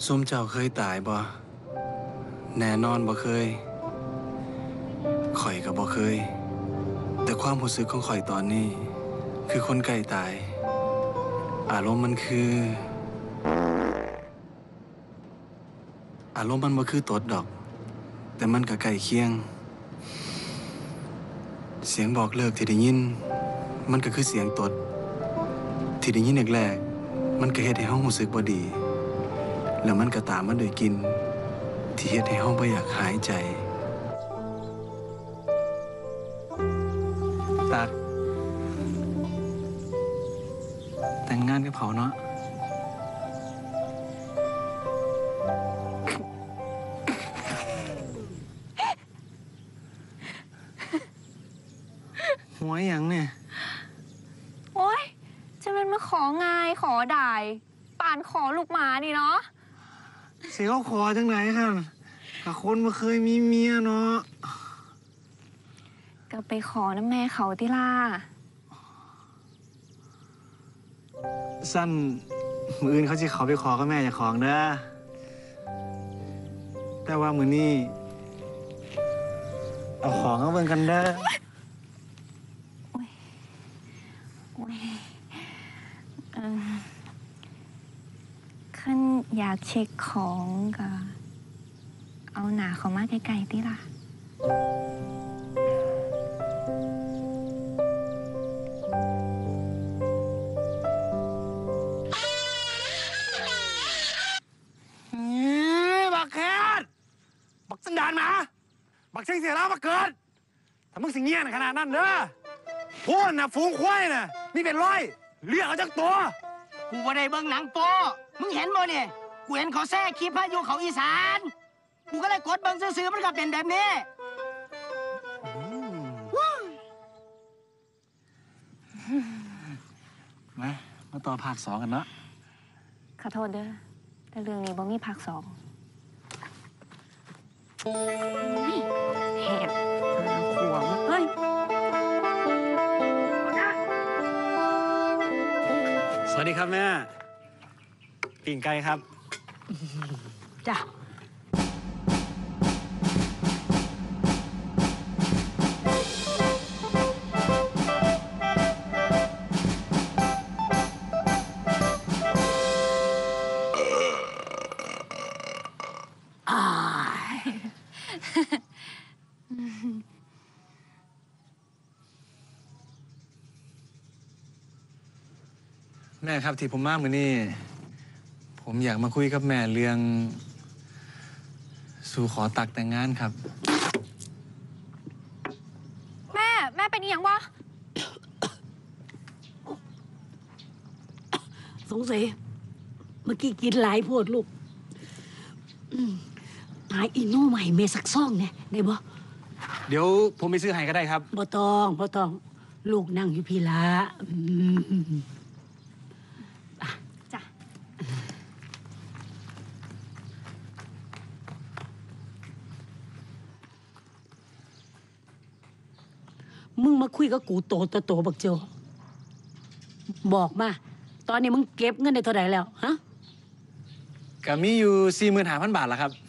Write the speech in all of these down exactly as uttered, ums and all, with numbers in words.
ซุมเจ้าเคยตายบ่แน่นอนบ่เคยข่อยก็บ่เคยแต่ความรู้สึกของข่อยตอนนี้คือคนใกล้ตายอารมณ์มันคืออารมณ์มันบ่คือตดดอกแต่มันก็ใกล้เคียงเสียงบอกเลิกที่ได้ยินมันก็คือเสียงตดที่ได้ยินแรกๆมันก็เฮ็ดให้เฮารู้สึกบ่ดีแล้วมันก็ตามมาด้วยกลิ่นที่เฮ็ดให้เฮาบ่อยากหายใจตักแต่งงานกับเขาเนาะหัวอย่างเนี่ยโอ๊ยจะเป็นมาของายขอด่ายป่านขอลูกหมานี่เนาะเสียขอจังไหนครับกับคนมาเคยมีเมียเนาะก็ไปขอน้ำแม่เขาติล่าสั้นมืออื่นเขาจะเขาไปขอกับแม่อย่าของเด้อแต่ว่ามือนี้เอาของเอาเบิ่งกันเด้อโอ๊ยโอ๊ยเออขั้นอยากเช็คของก็เอาหนาเขามาไกลๆติล่ะบักแคทบักสันดานมาบักเชิงเสียแล้วมาเกิดถ้ามึงสิเงี้ยนขนาดนั้นเด้อพูดนะฟูงควายน่ะมีเป็นร้อยเรียกเอาจากตัวกูบ่ได้เบิ่งหนังโป๊มึงเห็นบ่เนี่ยกูเห็นเขาแซ่คลิปพายุเขาอีสานกูก็เลยกดเบิ่งซื่อๆมันก็เป็นแบบนี้มามาต่อภาคสองกันเนาะขอโทษเด้อแต่เรื่องนี้บ่มีภาคสองเหตุขวงเฮ้ยสวัสดีครับแม่ปิ่งไก่ครับจ้ะแม่ครับที่ผมมาเมื่อนี้ผมอยากมาคุยกับแม่เรื่องสู่ขอตักแต่งงานครับแม่แม่เป็นอีหยังวะสงสัยเมื่อกี้กินหลายโพดลูกหาอีโน่ใหม่เมสักซ่องเนี่ยได้บ่เดี๋ยวผมไปซื้อให้ก็ได้ครับบ่ต้องบ่ต้องลูกนั่งอยู่พี่ละจ้ะมึงมาคุยกับกูโตโตโตบักโจบอกมาตอนนี้มึงเก็บเงินได้เท่าไหร่แล้วฮะก็มีอยู่สี่หมื่นห้าพันบาทละครับ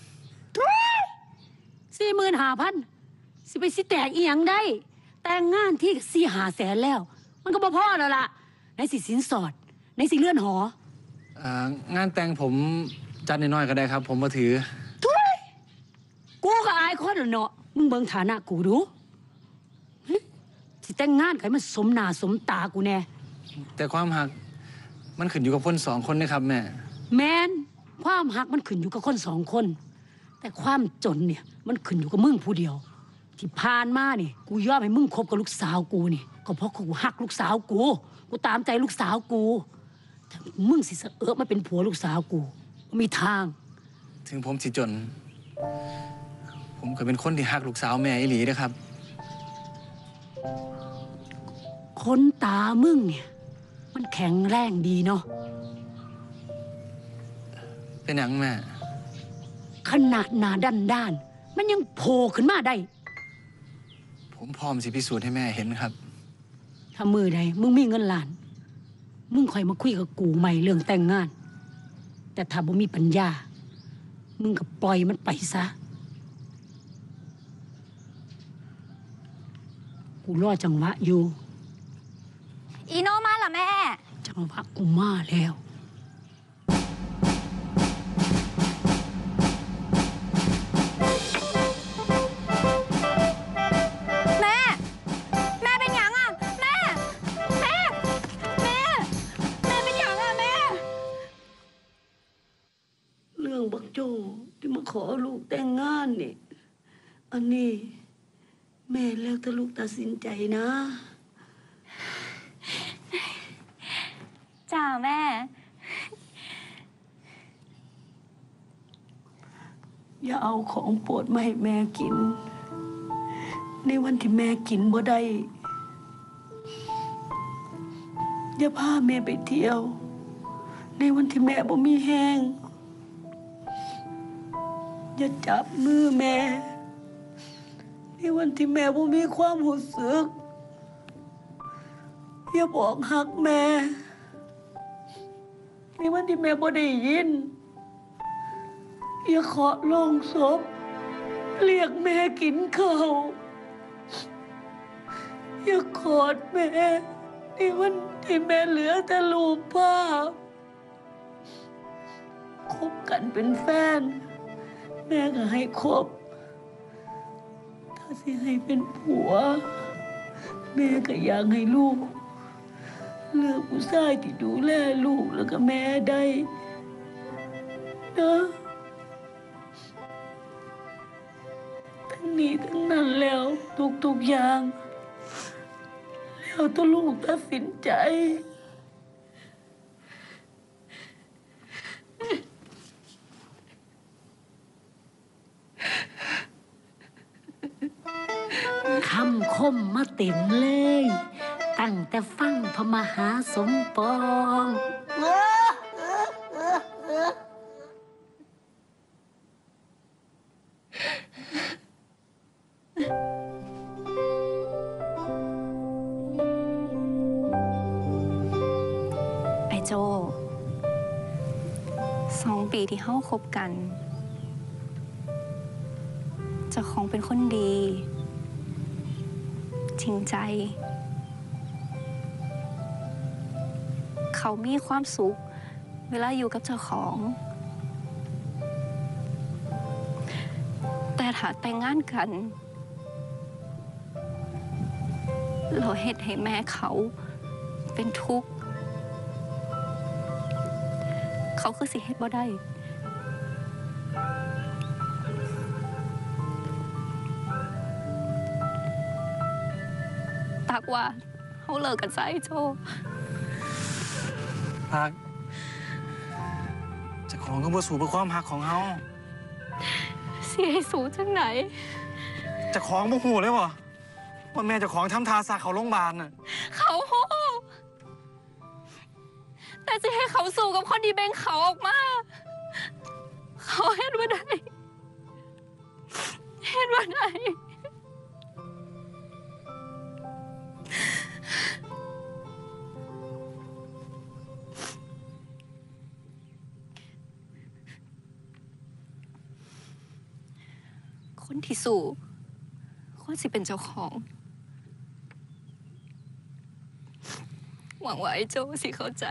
สี่หมื่นห้าพันสิไปสิแตกอีหยังได้แต่งงานที่สี่หาแสนแล้วมันก็บ่พอแล้วล่ะในสิสินสอดในสิเลื่อนหองานแต่งผมจัดน้อยๆก็ได้ครับผมมาถือทุยกูก็อายคนเนาะมึงเบิ่งฐานะกูดูสิแต่งงานใครมันสมหน้าสมตากูแน่แต่ความหักมันขึ้นอยู่กับคนสองคนนะครับแม่แมนความหักมันขึ้นอยู่กับคนสองคนแต่ความจนเนี่ยมันขึ้นอยู่กับมึงผู้เดียวที่ผ่านมานี่กูยอมให้มึงคบกับลูกสาวกูนี่ก็เพราะกูหักลูกสาวกูกูตามใจลูกสาวกูแต่มึงสิเสอะมาเป็นผัวลูกสาวกูมีทางถึงผมสิจนผมก็เป็นคนที่หักลูกสาวแม่อีหลีนะครับคนตามึงเนี่ยมันแข็งแรงดีเนาะเป็นหยังแม่ขนาดหนาด้านด้านมันยังโผล่ขึ้นมาได้ผมพร้อมสิพิสูจน์ให้แม่เห็นครับถ้ามือใดมึงมีเงินล้านมึงค่อยมาคุยกับกูใหม่เรื่องแต่งงานแต่ถ้าบ่มีปัญญามึงก็ปล่อยมันไปซะกูรอจังหวะอยู่อีโนมาล่ะแม่จังหวะกูมาแล้วแม่ แม่เป็นหยังอ่ะ แม่ แม่ แม่ แม่เป็นหยังอ่ะแม่เรื่องบักโจที่มาขอลูกแต่งงานนี่อันนี้แม่แล้วแต่ลูกตัดสินใจนะจ้าแม่อย่าเอาของโปรดมาให้แม่กิน ในวันที่แม่กินบ่ได้อย่าพาแม่ไปเที่ยว ในวันที่แม่บ่มีแห้งอย่าจับมือแม่ ในวันที่แม่บ่มีความรู้สึกอย่าบอกหักแม่ ในวันที่แม่บ่ได้ยินอย่าเคาะโลงศพเรียกแม่กินข้าวอย่ากอดแม่ในวันที่แม่เหลือแต่รูปภาพคบกันเป็นแฟน แม่ก็ให้คบถ้าสิให้เป็นผัว แม่ก็อยากให้ลูกเลือกผู้ชายที่ดูแลลูกแล้วก็แม่ได้นะทั้งนี้ทั้งนั้นแล้วทุกๆอย่างแล้วตัวลูกตัดสินใจคำคมมาเต็มเลย ตั้งแต่ฟังพระมหาสมปองไอโจสองปีที่เฮาคบกันเจ้าของเป็นคนดีจริงใจ เขามีความสุขเวลาอยู่กับเจ้าของ แต่ถ้าแต่งงานกัน เราเฮ็ดให้แม่เขาเป็นทุกข์ เขาคือสิเฮ็ดบ่ได้ ตักว่าเฮาเลิกกันซะไอ้โจฮักเจะของก็บ่สู่เพื่อความฮักของเฮาสิให้สูจังไหนเจะของบ่ฮู้เลยบ่ว่าแม่เจะของทำทาซักเขาโรงพยาบาลน่ะเขาโหแต่จะให้เขาสู้กับคนที่เบ่งเขาออกมา เขาเฮ็ดบ่ได้เฮ็ดบ่ได้คนที่สู้ควรสิเป็นเจ้าของ หวังว่าไอ้โจสิเข้าใจ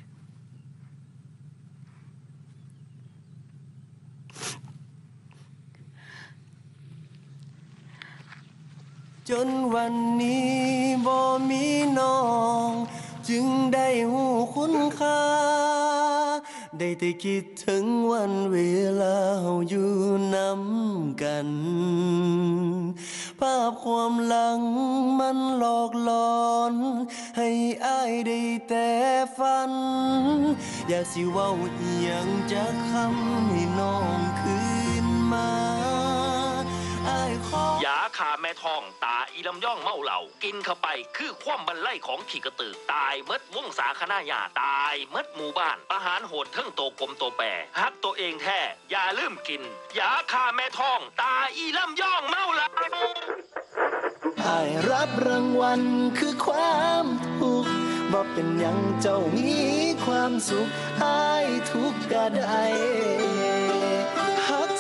จนวันนี้บ่มีน้อง จึงได้หูคุณค่า ได้แต่คิดถึงวันเวลาเฮาอยู่นำกัน ภาพความหลังมันหลอกหลอน ให้อ้ายได้แต่ฝัน อยากสิเว้าอีหยังจักคำให้น้องคืนมาอ้ายขอยาขาแม่ทองตาอีลำย่องเมาเหล่ากินเข้าไปคือความบรรลัยของขี่กระตือตายเมดวงสาคณะยาตายเมดหมู่บ้านอาหารโหดทั้งโตกลมโตแปรฮักตัวเองแท้อย่าลืมกินยาขาแม่ทองตาอีลำย่องเมาเหล่าอ้ายรับรางวัลคือความทุกข์บ่เป็นหยังเจ้ามีความสุขอ้ายทุกข์ก็ได้ฮัก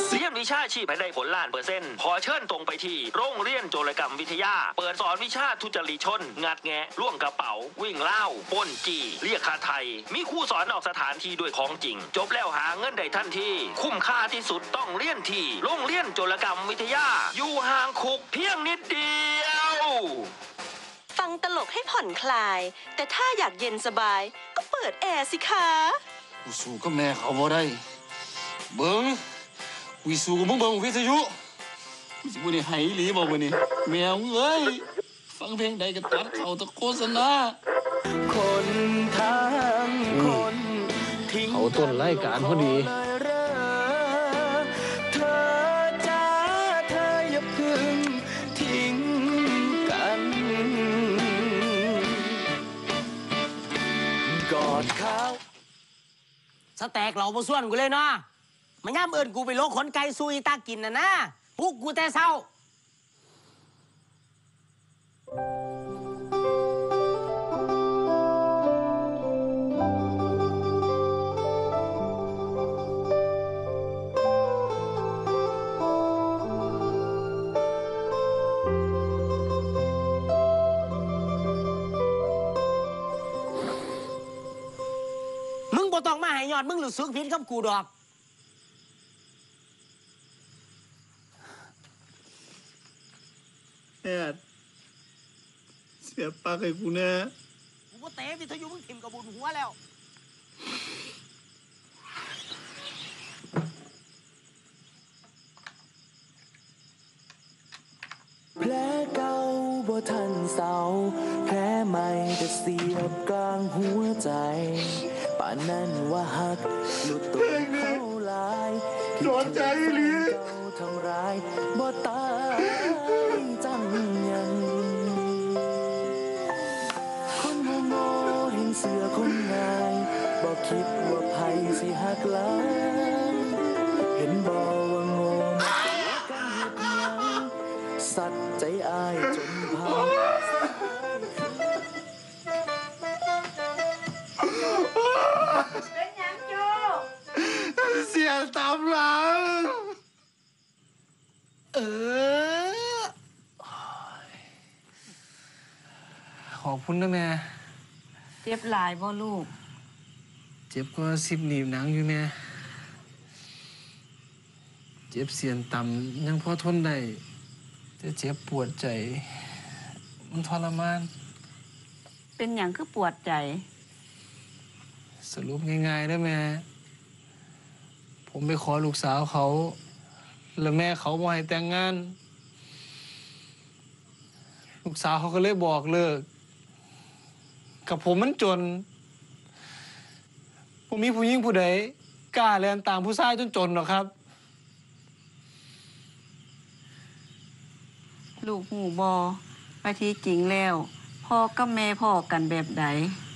วิชาชีพให้ได้ผลล้านเปอร์เซ็นต์ขอเชิญตรงไปที่โรงเรียนโจรกรรมวิทยาเปิดสอนวิชาทุจริตชนงัดแงะล่วงกระเป๋าวิ่งเล่าปล้นจี้เรียกค่าไทยมีครูสอนออกสถานที่ด้วยของจริงจบแล้วหาเงินได้ทันทีคุ้มค่าที่สุดต้องเรียนที่โรงเรียนโจรกรรมวิทยาอยู่ห่างคุกเพียงนิดเดียวฟังตลกให้ผ่อนคลายแต่ถ้าอยากเย็นสบายก็เปิดแอร์สิคะกูสู้กับแม่เขาบ่ได้เบิ้งกูสู้กับมึงเบิ้งวิทยุกูสิบ่ได้ให้อีหลีบ่มื้อนี้แมวเอ้ยฟังเพลงใดก็ตัดเข้าแตะโฆษณาคนทั้งคนทิ้งเขาต้นรายการพอดีเธอจ้าเธออย่าเพึ่งทิ้งกันกอดเขาสแต็กเราบ่ส่วนกูเลยเนาะมันย่ำเอิญกูไปโลกขนไก่ซุยตากินน่ะนะพวกกูแต่เศร้ามึงบ่ต้องมาให้ยอดมึงรู้สึกผิดกับกูดอกแอดเสียปากให้กูแน่กูบ่เตะวิทยุมึงถิ่มกับบุญหัวแล้วแผลเก่าบ่ทันเศร้าแผลใหม่จะเสียบกลางหัวใจป่านนั้นว่าหักหลุดตัวเข้าลายโดนใจเลยเก่าทำร้ายบ่ตายจังยังคนโง่โง่เห็นเสือคนง่ายบ่คิดว่าไผสิหักหลังเห็นบ่ว่าโง่กันเฮ็ดหยังสัตว์ใจอายจนพังเป็นยังจูเสียตามหลังเออขอบคุณนะแม่เจ็บหลายบ่ลูกเจ็บก็สิบหนีบหนังอยู่แม่เจ็บเสียนต่ำยังพอทนได้แต่เจ็บปวดใจ มันทรมานเป็นอย่างคือปวดใจสรุปง่ายๆได้แม่ ผมไปขอลูกสาวเขา แล้วแม่เขาบ่ให้แต่งงาน ลูกสาวเขาก็เลยบอกเลิก กับผมมันจน ผมมีผู้หญิงผู้ใดกล้าแล่นตามผู้ชายจนๆหรอกครับลูกหูบอไปที่จริงแล้วพ่อกับแม่พ่อกันแบบใด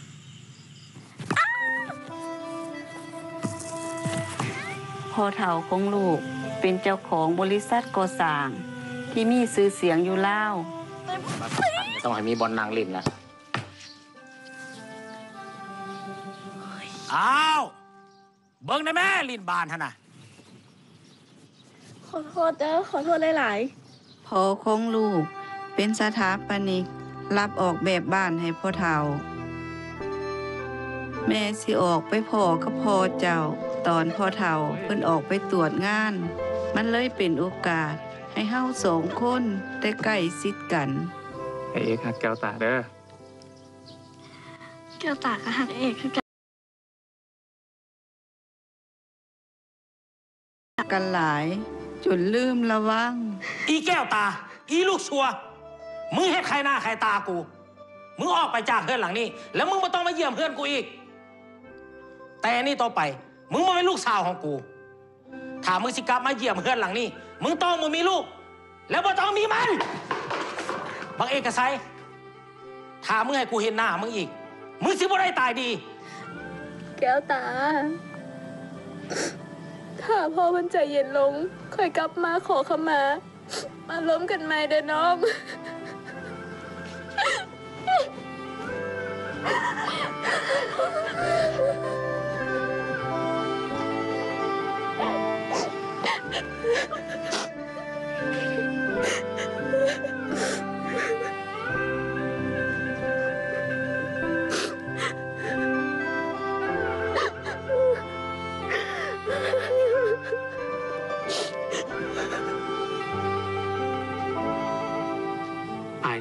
พ่อเฒ่าของลูกเป็นเจ้าของบริษัทก่อสร้างที่มีชื่อเสียงอยู่ลาวต้องให้มีบอลนางเล่นนะอ้าวเบิ่งได้แม่ลินบานฮะนะขอโทษเด้อขอโทษหลายพ่อของลูกเป็นสถาปนิกรับออกแบบบ้านให้พ่อเฒ่า แม่สิออกไปพ่อกับพ่อเจ้าตอนพ่อเฒ่าเพิ่นออกไปตรวจงาน มันเลยเป็นโอกาสให้เฮาสองคนได้ใกล้ชิดกันไอเอกหักแก้วตาเด้อๆแก้วตากระหักเอกคือกันกันหลายจนลืมระวังอีแก้วตา อีลูกชัวมึงเฮ็ดใครหน้าใครตากู มึงออกไปจากเพื่อนหลังนี้ แล้วมึงไม่ต้องมาเยี่ยมเพื่อนกูอีก แต่นี่ต่อไป มึงมาเป็นลูกสาวของกู ถ้ามึงสิกลับมาเยี่ยมเพื่อนหลังนี้ มึงต้องมึงมีลูก แล้วบ่ต้องมีมันบางเอกไซถ้ามึงให้กูเห็นหน้ามึงอีก มึงสิบ่ได้ตายดีแก้วตา ถ้าพ่อมันใจเย็นลง ค่อยกลับมาขอขมา มาล้มกันใหม่เด้อน้อง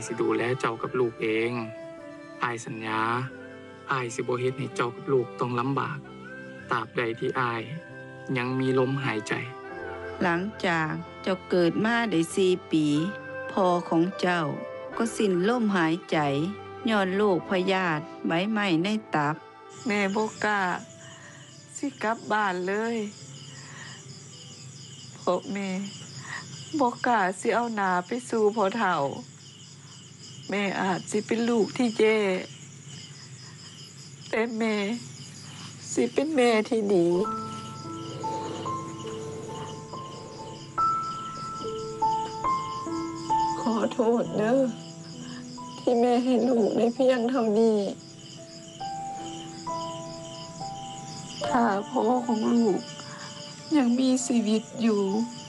สิดูแลเจ้ากับลูกเองอายสัญญาอายสิบ่เฮ็ดให้เจ้ากับลูกต้องลำบากตราบใดที่อายยังมีลมหายใจหลังจากเจ้าเกิดมาได้สี่ปีพ่อของเจ้าก็สิ้นลมหายใจย้อนโรคพยาธิใบไม้ในตับแม่บ่กล้าสิกลับบ้านเลยเพราะแม่บ่กล้าสิเอาหน้าไปสู่พ่อเฒ่าแม่อาจสิเป็นลูกที่แย่แต่แม่สิเป็นแม่ที่ดีขอโทษเด้อที่แม่ให้ลูกได้เพียงเท่านี้ถ้าพ่อของลูกยังมีชีวิตอยู่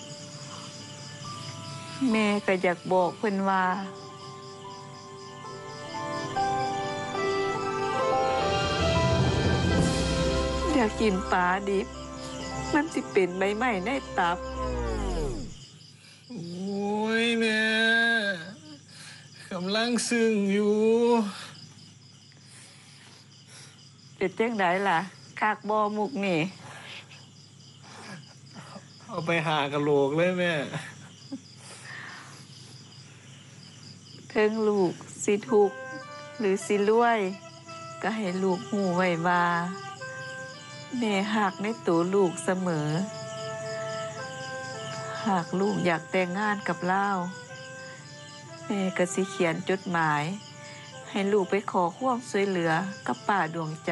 แม่ก็อยากบอกเพิ่นว่าอยากกินปลาดิบมันสิเป็นใบไม้ในตับโอ้ยแม่กำลังซึ้งอยู่เป็นจังไดล่ะคากบ่มุกนี่เอาไปหากะโหลกเลยแม่เทิงลูกสิทุกข์หรือสิรวยก็ให้ลูกหูไว้ว่าแม่หักในตัวลูกเสมอหากลูกอยากแต่งงานกับเล่าแม่ก็สิเขียนจดหมายให้ลูกไปขอความช่วยเหลือกับป้าดวงใจ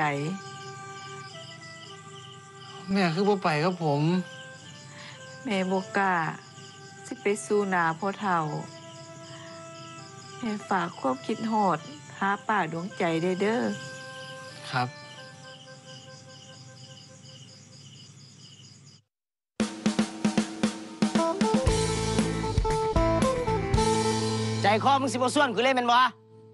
แม่คือบ่ไปครับผมแม่บ่กล้าสิไปสู่หน้าพ่อเฒ่าแม่ฝากความคิดฮอดหาป้าดวงใจได้เด้อครับใจคอมึงสิบ่ส่วนกูเลยแม่นบ่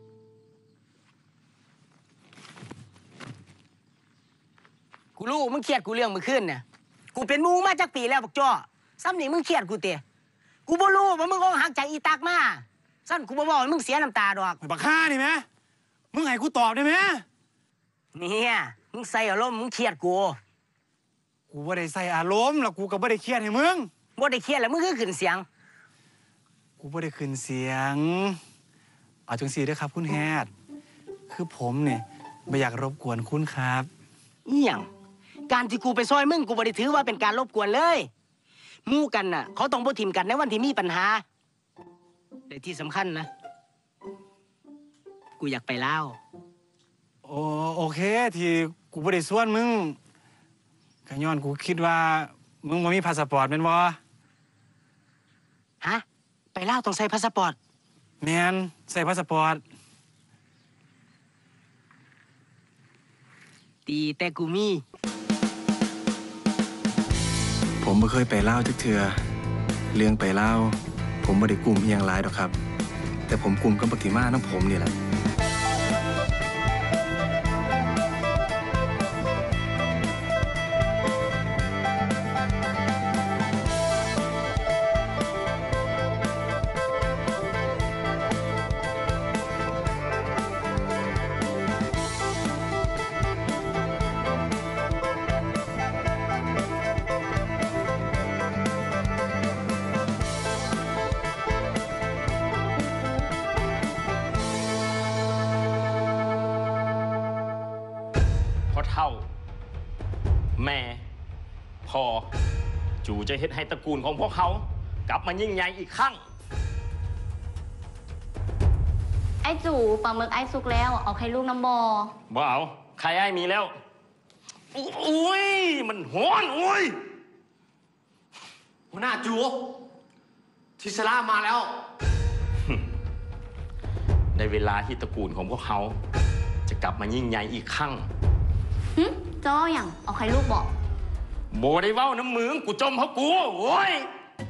กูรู้มึงเครียดกูเรื่องมื้อคืนน่ะกูเป็นหมู่มาจักปีแล้วบักจ้อซ้ำนี่มึงเครียดกูเตะกูบ่รู้ว่ามึงอกหักจากอีตักมาซั่นกูบ่บอกให้มึงเสียน้ำตาดอกบักฆ่านี่แม่มึงให้กูตอบได้ไหมเนี่ยมึงใส่อารมณ์มึงเครียดกูกูบ่ได้ใส่อารมณ์แล้วกูก็บ่ได้เครียดให้มึงบ่ได้เครียดแล้วมึงคือขึ้นเสียงกูบ่ได้ขึ้นเสียงเอาจังซี่เด้อครับคุณแฮดคือผมเนี่ยไม่อยากรบกวนคุณครับอีหยังการที่กูไปซอยมึงกูบ่ได้ถือว่าเป็นการรบกวนเลยหมู่กันน่ะเขาต้องบ่ทิ่มกันในวันที่มีปัญหาแต่ที่สำคัญนะกูอยากไปลาวโอโอเคที่กูบ่ได้ชวนมึงก็ย้อนกูคิดว่ามึงบ่มีพาสปอร์ตแม่นบ่ฮะไปลาวต้องใส่พาสปอร์ตแม่นใส่พาสปอร์ตตีแต่กูมีผมบ่เคยไปลาวจักเทื่อเรื่องไปลาวผมบ่ได้กลุ่มอีหยังหลายดอกครับแต่ผมกลุ่มกับบักติมานำผมนี่แหละเท่าแม่พ่อจู่จะเฮ็ดให้ตระกูลของพวกเขากลับมายิ่งใหญ่อีกครั้งไอ้จู่ปลาหมึกไอ้สุกแล้วเอาไข่ลูกน้ำบอบ่เอาใครไอ้มีแล้วโอ้ยมันฮ้อนโอ้ยหัวหน้าจูทิศรามาแล้วในเวลาที่ตระกูลของพวกเขาจะกลับมายิ่งใหญ่อีกครั้งหึจ้ออย่างเอาใครลูกบอกโบได้เว้าน้ำมือกูจมเพราะกูโอ้ย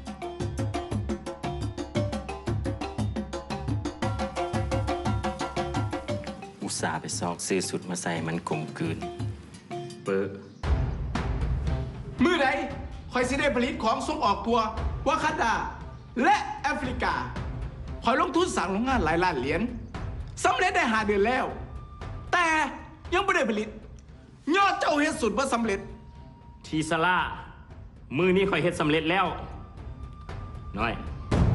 อุตส่าห์ไปซอกซื้อสุดมาใส่มันกลมกลืนเปิดมือใดคอยสิได้ผลิตของส่งออกตัววากันดาและแอฟริกาคอยลงทุนสั่งโรงงานหลายล้านเหรียญสำเร็จได้หาเดือนแล้ว แต่ยังไม่ได้ผลิตยอดเจ้าเฮ็ดสุดว่าสำเร็จทีสลามือนี้ข่อยเฮ็ดสำเร็จแล้วน้อย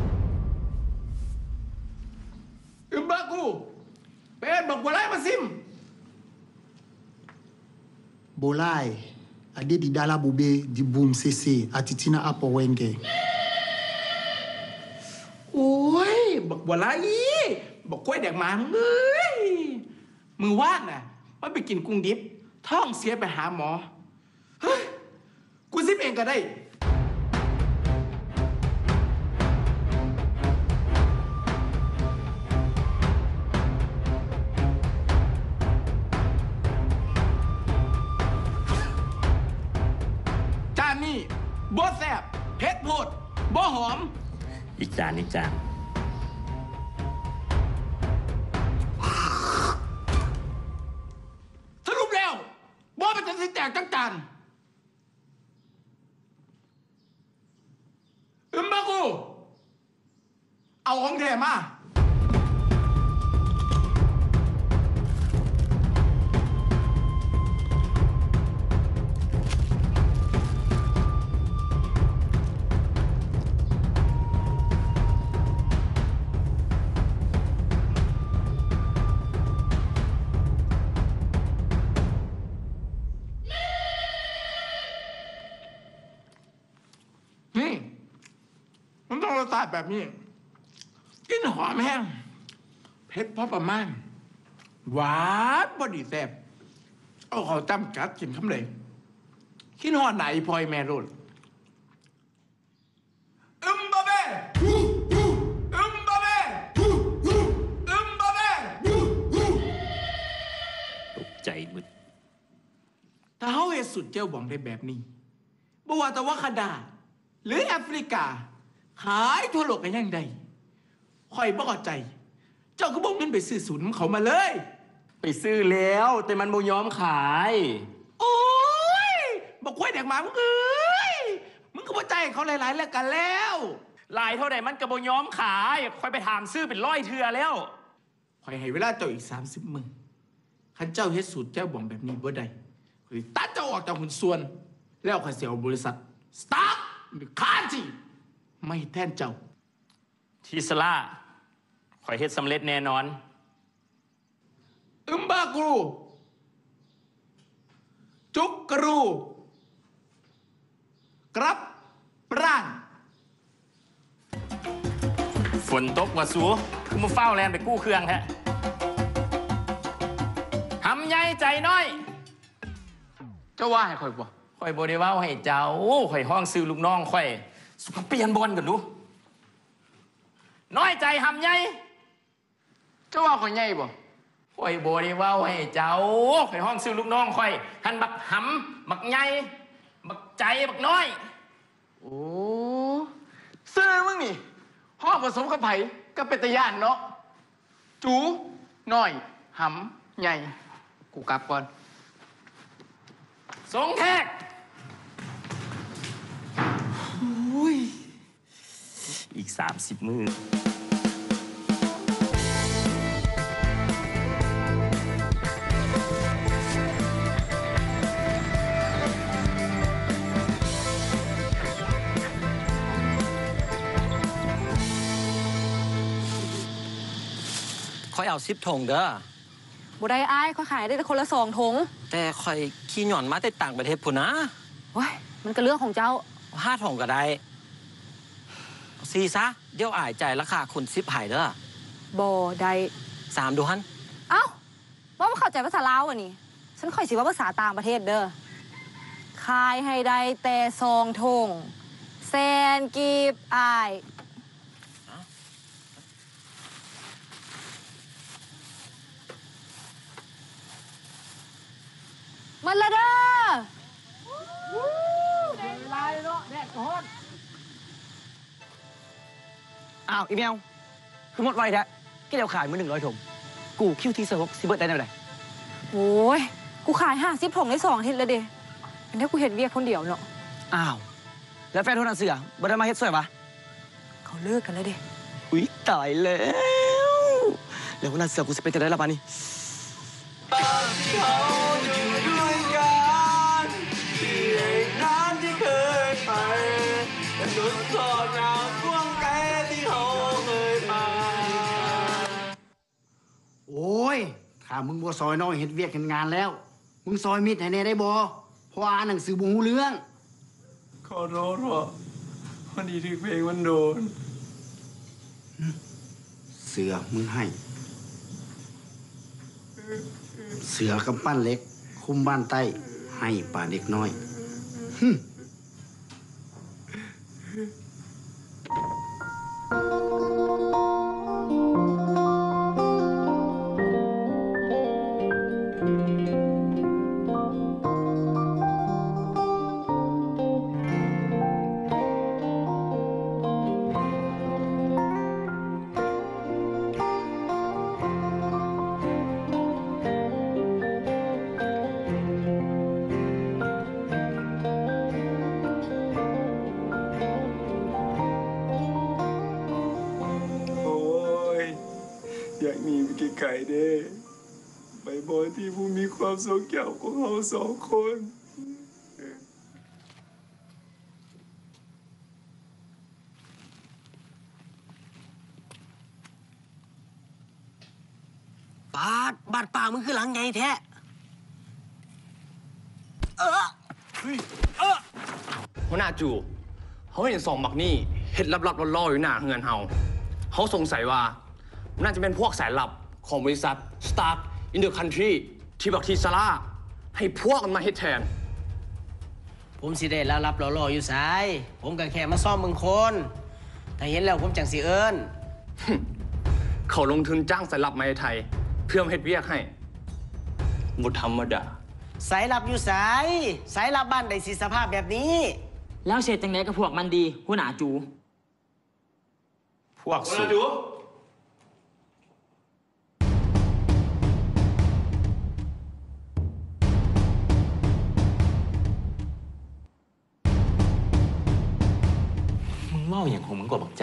อึมบากูเป็นบอกว่าไรมาซิม Bolai, ada di dalam bube di boom C C, atitina apa wenge. โอ้ยบอกว่าไรบอกกล้วยแดกหมาเอ้ยมือว่างน่ะมันไปกินกุ้งดิบท้องเสียไปหาหมอเฮ้ยกูซิมเองก็ได้จานนี้บ่แซ่บเผ็ดโพดบ่หอมอีกจานอีกจานสรุปแล้วบ่เป็นจังสิแตกจังจานอึมบากูเอาของแท้มานี่มันต้องรสชาติแบบนี้กลิ่นหอมแห้งเผ็ดพอประมาณหวานบอดีแซ่บเอาเขาจำกัดกินคำเลยกินหอดไหนพลอยแม่รุ่นอึมบะเบ้อึมบะเบ้อึมบะเบ้ตกใจมึดถ้าเขาเฮ็ดสุดเจ้าบองได้แบบนี้บ่ว่าแต่ว่าคาดาหรือแอฟริกา ขายทั่วโลกกันยังไงข่อยบ่เข้าใจ เจ้าก็บอกเงินไปซื้อศูนย์ของเขามาเลยไปซื้อแล้วแต่มันบ่ยอมขายโอ้ยบอกควายแดกหมามึงเอ้ยมึงก็บ่ใจายเขาหลายๆแล้วกันแล้วหลายเท่าใดมันก็บ่ยอมขายข่อยไปถามซื้อเป็นร้อยเทื่อแล้วข่อยให้เวลาเจ้าอีกสามสิบมื้อคันเจ้าเฮ็ดสูตรเจ้าบ่องแบบนี้บ่ได้ข่อยตัดเจ้าออกจากหุ้นส่วน แล้วข่อยสิเอาบริษัทสตาร์ทหรือคานจีไม่แทนเจ้าทีสลาข่อยเฮ็ดสำเร็จแน่นอนอึมบากูจุกกรูกรับปรานฝนตกว่าสูคือมาเฝ้าแลนไปกู้เครื่องแท้ทำใหญ่ใจน้อยเจ้าว่าให้ข่อยบ่ข่อยบ่ได้เว้าให้เจ้าข่อยห้องซื้อลูกน้องข่อยสุขเปลี่ยนบอลกันดูน้อยใจหำใหญ่เจ้าว่าข่อยใหญ่บ่ข่อยบ่ได้เว้าให้เจ้าข่อยห้องซื้อลูกน้องข่อยหันบักหำบักใหญ่บักใจบักน้อยโอ้เสื้อมึงนี่ห้องผสมกับไผ่ก็เป็นตะย่านเนาะจูน้อยหำใหญ่กูกลับก่อนสงแทกอีกสามสิบมือคอยเอาซิปถงเด้อบ่ได้อ้ายเขาขายได้แต่คนละสองถุงแต่คอยขี้หย่อนมาแต่ต่างประเทศพุ่นนะโอ้ยมันก็เรื่องของเจ้าห้าถงก็ได้ซีซะเดี๋ยวอ่ายใจายราคาคุณซิปหายเด้อบ่ได้สามดูฮันเอ้าว่ามันเข้าใจภาษาลาวอ่ะนี่ ฉันค่อยสิว่าภาษาต่างประเทศเด้อ ขายให้ได้แต่ซองทงแซนกีบอายมันละเด้ออ้าวอีเมลคือหมดไวแท้ก็เดี๋ยวขายมือหนึ่งร้อยถงกูคิวที่สหกซิเบิร์ตได้แนวไหนโอ้ย กูขายห้าสิบถุงได้สองอาทิตย์แล้วเด้เป็นถ้ากูเห็นเวียกคนเดียวเนาะอ้าว แล้วแฟนทุนอันเสือบ่ได้มาเฮ็ดสวยปะเขาเลิกกันแล้วเด้อุ๊ยตายแล้วแล้วหัวหน้าเสือกูจะเป็นจะได้ละปะนี่เขาอยู่ด้วยกันที่แห่งนั้นที่เคยไปถนนทอดน้ำท่วงไกลที่เขาเคยไปโอ้ยถ้ามึงบ่ซอยน้อยเฮ็ดเวียกเฮ็ดงานแล้ว มึงซอยมิดให้แน่ได้บ่เพราะว่าอ่านหนังสือบ่ฮู้เรื่องขอโทษว่ะวันนี้ถึงเพลงมันโดนเสือมึงให้ เสือกำปั้นเล็ก คุมบ้านใต้ให้ป่าเด็กน้อยหึอยากหนีไปไกลๆเด้ไปบอยที่ผู้มีความทรงจำของเราสองคนปาดบาดป่ามึงคือหลังไงแท้เออเออหัวหน้าจูเขาเห็นสองบักนี่เห็ดลับๆล่อๆอยู่หน้าเฮือนเฮาเขาสงสัยว่าน่าจะเป็นพวกสายลับของบริษัท Stark in the Country ที่บักทีซาร่าให้พวกมันมาเฮ็ดแทนผมสิได้แล้วรับรอๆอยู่ไสผมก็แค่มาซ่อมมึงคน ถ้าเห็นแล้วผมจังสิเอิ้นเขาลงทุนจ้างสายลับมาในไทย เพื่อมาเฮ็ดเวียกให้บ่ธรรมดาสายลับอยู่ไสสายลับบ้านใดสิสภาพแบบนี้แล้วเสร็จจังไดกับพวกมันดีหัวหน้าจูพวกสุดมึงเล่าอย่างของมึงกว่าบักใจ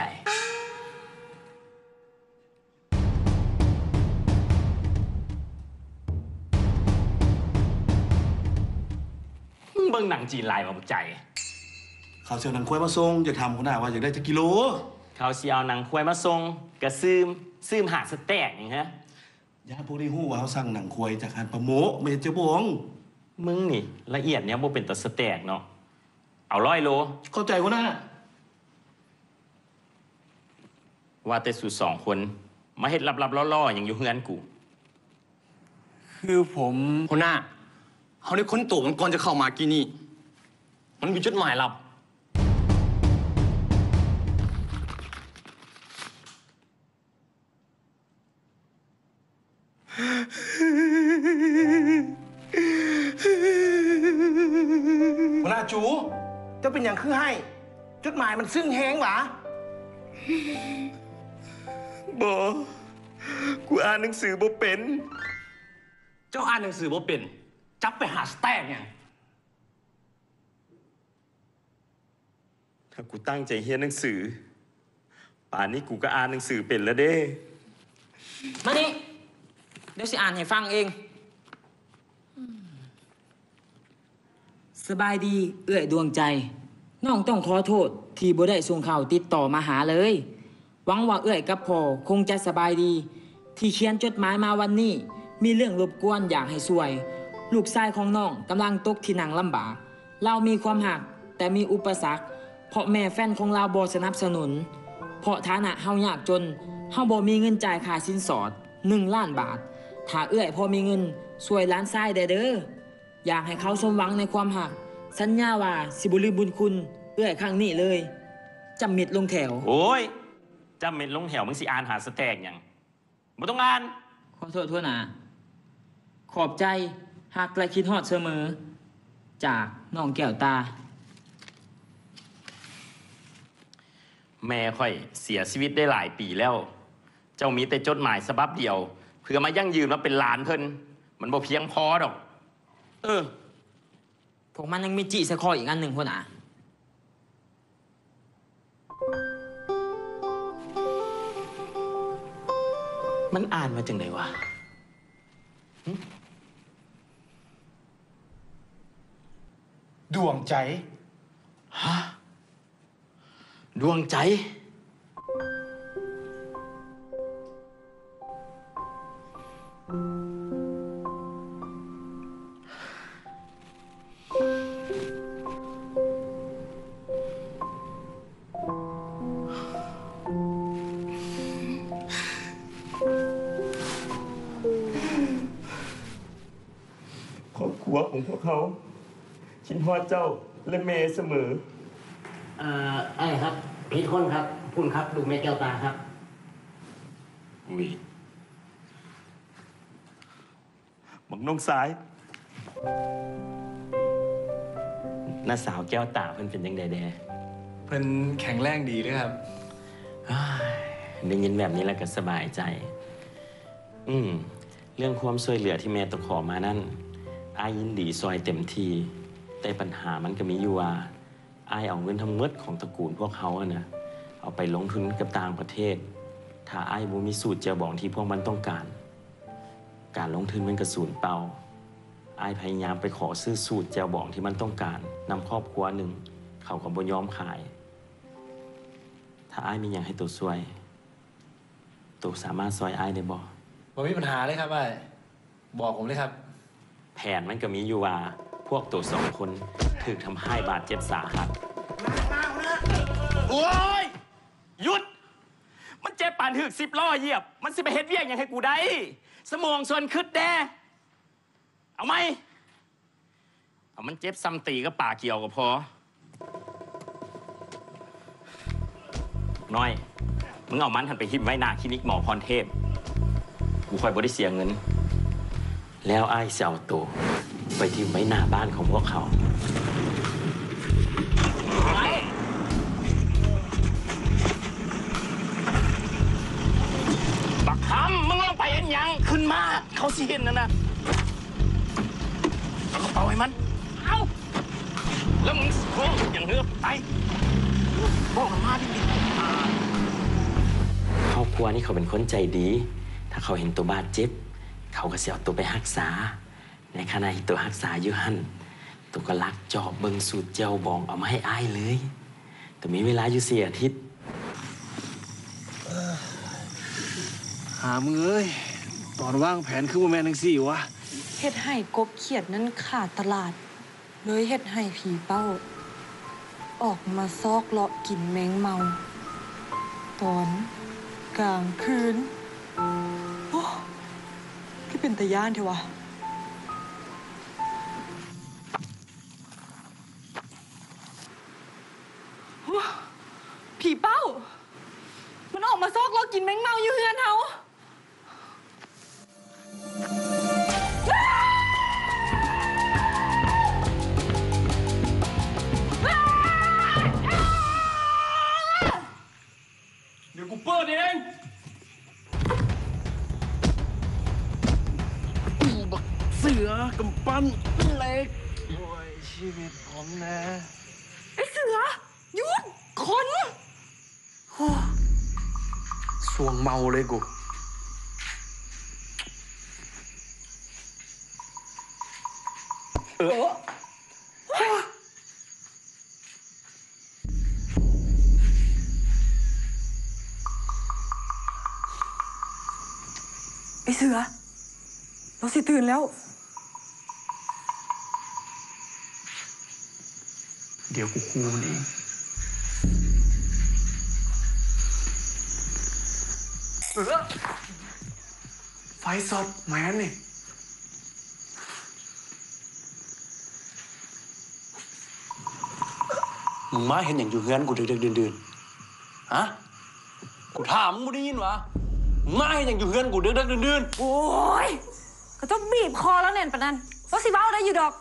มึงเบิ่งหนังจีนลายมาบักใจเขาเชียวหนังควายมาทรงอยากทำคนหน้าว่าอยากได้จะกิโลเขาสิเอาหนังควายมาส่งกระซึมซึมหาสแต็กอย่างฮะย่าพวกนี้หู้ว่าเขาสั่งหนังควายจากฮันปะโมะไม่ใช่เจ้าบงมึงนี่ละเอียดเนี้ยบ่เป็นตัวสแต็กเนาะเอาร้อยโลเข้าใจคนหน้าว่าแต่สู่สองคนมาเฮ็ดลับๆล่อๆอย่างอยู่เฮือนกูคือผมหัวหน้าเขาได้ค้นตัวมันก่อนจะเข้ามากี่นี่มันมีจดหมายลับหัวหน้าจูจะเป็นอย่างคือให้ จดหมายมันซึ่งแหงหวะบอกูอ่านหนังสือบ่เป็นเจ้าอ่านหนังสือบ่เป็นจับไปหาสแต็กไงถ้ากูตั้งใจเรียนหนังสือ ป่านนี้กูก็อ่านหนังสือเป็นแล้วเด้มานี่เดี๋ยวสิอ่านให้ฟังเอง สบายดีเอื้อยดวงใจ น้องต้องขอโทษที่บ่ได้ส่งข่าวติดต่อมาหาเลย หวังว่าเอื้อยกับพ่อคงจะสบายดี ที่เขียนจดหมายมาวันนี้ มีเรื่องรบกวนอยากให้ช่วย ลูกชายของน้องกำลังตกที่นั่งลำบาก เรามีความหักแต่มีอุปสรรค เพราะแม่แฟนของเราบ่สนับสนุน เพราะฐานะเฮายากจนเฮาบ่มีเงินจ่ายค่าสินสอดหนึ่งล้านบาท ถ้าเอื้อยพอมีเงินช่วยหลานชายได้เด้อ อยากให้เขาสมหวังในความหัก สัญญาว่าสิบ่ลืมบุญคุณ เอื้อยครั้งนี้เลยจำมิดลงแถวโอ้ยจำเม็ดลงแถวมึงสิอ่านหาสแต็กอย่างบ่ต้องอ่านขอโทษทั่วหนาขอบใจหักและคิดฮอดเสมอ จากน้องแก้วตาแม่ค่อยเสียชีวิตได้หลายปีแล้ว เจ้ามีแต่จดหมายฉบับเดียว เพื่อมายั่งยืนมาเป็นหลานเพิ่นมันบ่เพียงพอดอกเออพวกมันยังมีจีสะคออีกอันหนึ่งคนอ่ะมันอ่านมาจังไหนวะหึดวงใจฮะ ดวงใจครอบครัวของพวกเขาคิดฮอดเจ้าและเมย์เสมอเอ่อไอ้ครับผิดคนครับคุณครับดูแม่แก้วตาครับอุ้ยบักน้องซ้ายน้าสาวแก้วตาเพิ่นเป็นยังไงแดเพิ่นแข็งแรงดีเลยครับอ้ายได้ยินแบบนี้แล้วก็สบายใจ อืม เรื่องความช่วยเหลือที่แม่ตะขอมานั่นอายยินดีซอยเต็มทีแต่ปัญหามันก็มีอยู่ว่าอายเอาเงินทั้งหมดของตระกูลพวกเขาอะนะเอาไปลงทุนกับต่างประเทศ ถ้าอายบ่มีสูตรเจียวบองที่พวกมันต้องการ การลงทุนมันก็สูญเปล่าอายพยายามไปขอซื้อสูตรเจียวบองที่มันต้องการนำครอบครัวหนึ่งเขาก็บ่ยอมขาย ถ้าอายมีอย่างให้ตัวช่วย ตัวสามารถซอยอายได้บ่บ่มีปัญหาเลยครับไอ้บอกผมเลยครับแผนมันก็มีอยู่ว่าพวกตัวสองคนถูกทำให้บาดเจ็บสาหัสโอ้ยหยุด มันเจ็บปานถึกสิบล้อเหยียบ มันสิไปเฮ็ดเวียกอย่างให้กูได้ สมองส่วนคึดแดเอาไหม เอามันเจ็บซ้ำตีก็ป่าเกี่ยวก็พอ น้อย มึงเอามันหันไปหิ้มไว้หน้าคลินิกหมอพรเทพ กูคอยบ่ได้เสียเงิน แล้วไอ้เสี่ยวโตไปทิ้งไว้หน้าบ้านของพวกเขา บักคำมึงลงไปเห็นยังขึ้นมา เขาสิเห็นนะนะเอากระเป๋าให้มัน เอาแล้วมึงโค้งอย่างเหือบไปบอกมันมาดิครอบครัวนี่เขาเป็นคนใจดี ถ้าเขาเห็นตัวบาดเจ็บ เขาก็เสียตัวไปรักษา ในขณะที่ตัวรักษาอยู่หันตัวก็ลักจอบเบิงสูตรเจ้าบองเอามาให้อ้ายเลยแต่มีเวลาอยู่สี่อาทิตย์หามึงเอ้ย ตอนว่างแผนคือบ่แม่นจังซี่วะเฮ็ดให้กบเขียดนั้นขาดตลาด เลยเฮ็ดให้ผีเป้า ออกมาซอกเลาะกินแมงเมา ตอนกลางคืนโอ้ที่เป็นตะย่านเถอะวะโอ้ผีเป้า มันออกมาซอกเลาะกินแมงเมาอยู่เฮือนเฮาเดี๋ยวกูเปิดเองเสือกำปั้นเหล็กโอ้ยชีวิตผมนะไอ้เสือหยุดคนสวงเมาเลยกูเออไอ้เสือเราสิตื่นแล้วเดี๋ยวกูคูมันเองเออไฟสดแมนนี่มึงมาเห็นอย่างอยู่เฮือนกูดึกๆดื่นๆฮะ กูถามมึงบ่ได้ยินวะมึงมาเห็นอย่างอยู่เฮือนกูดึกๆดื่นโอ้ยก็ต้องบีบคอแล้วเน่นปะนั้นว่าสิเบ้าได้อยู่ดอก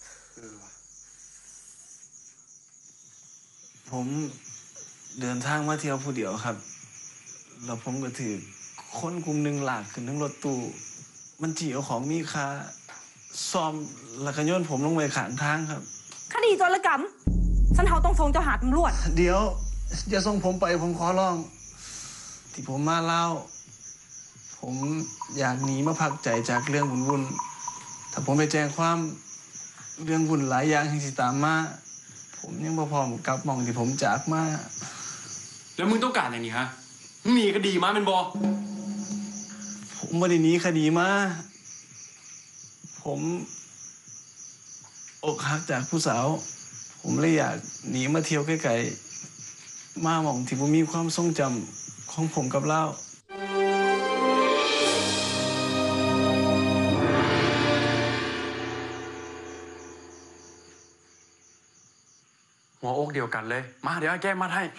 ผมเดินทางมาเที่ยวผู้เดียวครับ แล้วผมก็ถือคนกลุ่มหนึ่งหลากขึ้นทั้งรถตู้ มันจีเอาของมีค่าซ่อมแล้วก็โยนผมลงไปขางทางครับคดีโจรกรรมฉันเฮาต้องส่งเจ้าหาตำรวจเดี๋ยวอย่าส่งผมไปผมขอร้อง ที่ผมมาเล่า ผผมอยากหนีมาพักใจจากเรื่องวุ่นๆถ้าผมไปแจ้งความเรื่องวุ่นหลายอย่างที่สิตามมาผมยังบ่พร้อมกลับหม่องที่ผมจากมาแล้วมึงต้องการอย่างนี้ฮะมึงหนีคดีมาเป็นบอผมบ่ได้หนีคดีมาผมอกหักจากผู้สาวผมเลยอยากหนีมาเที่ยวไกลๆมาหม่องที่ผมมีความทรงจำของผมกับเล่าหัวอกเดียวกันเลยมาเดี๋ยวไอ้แก้มัดให้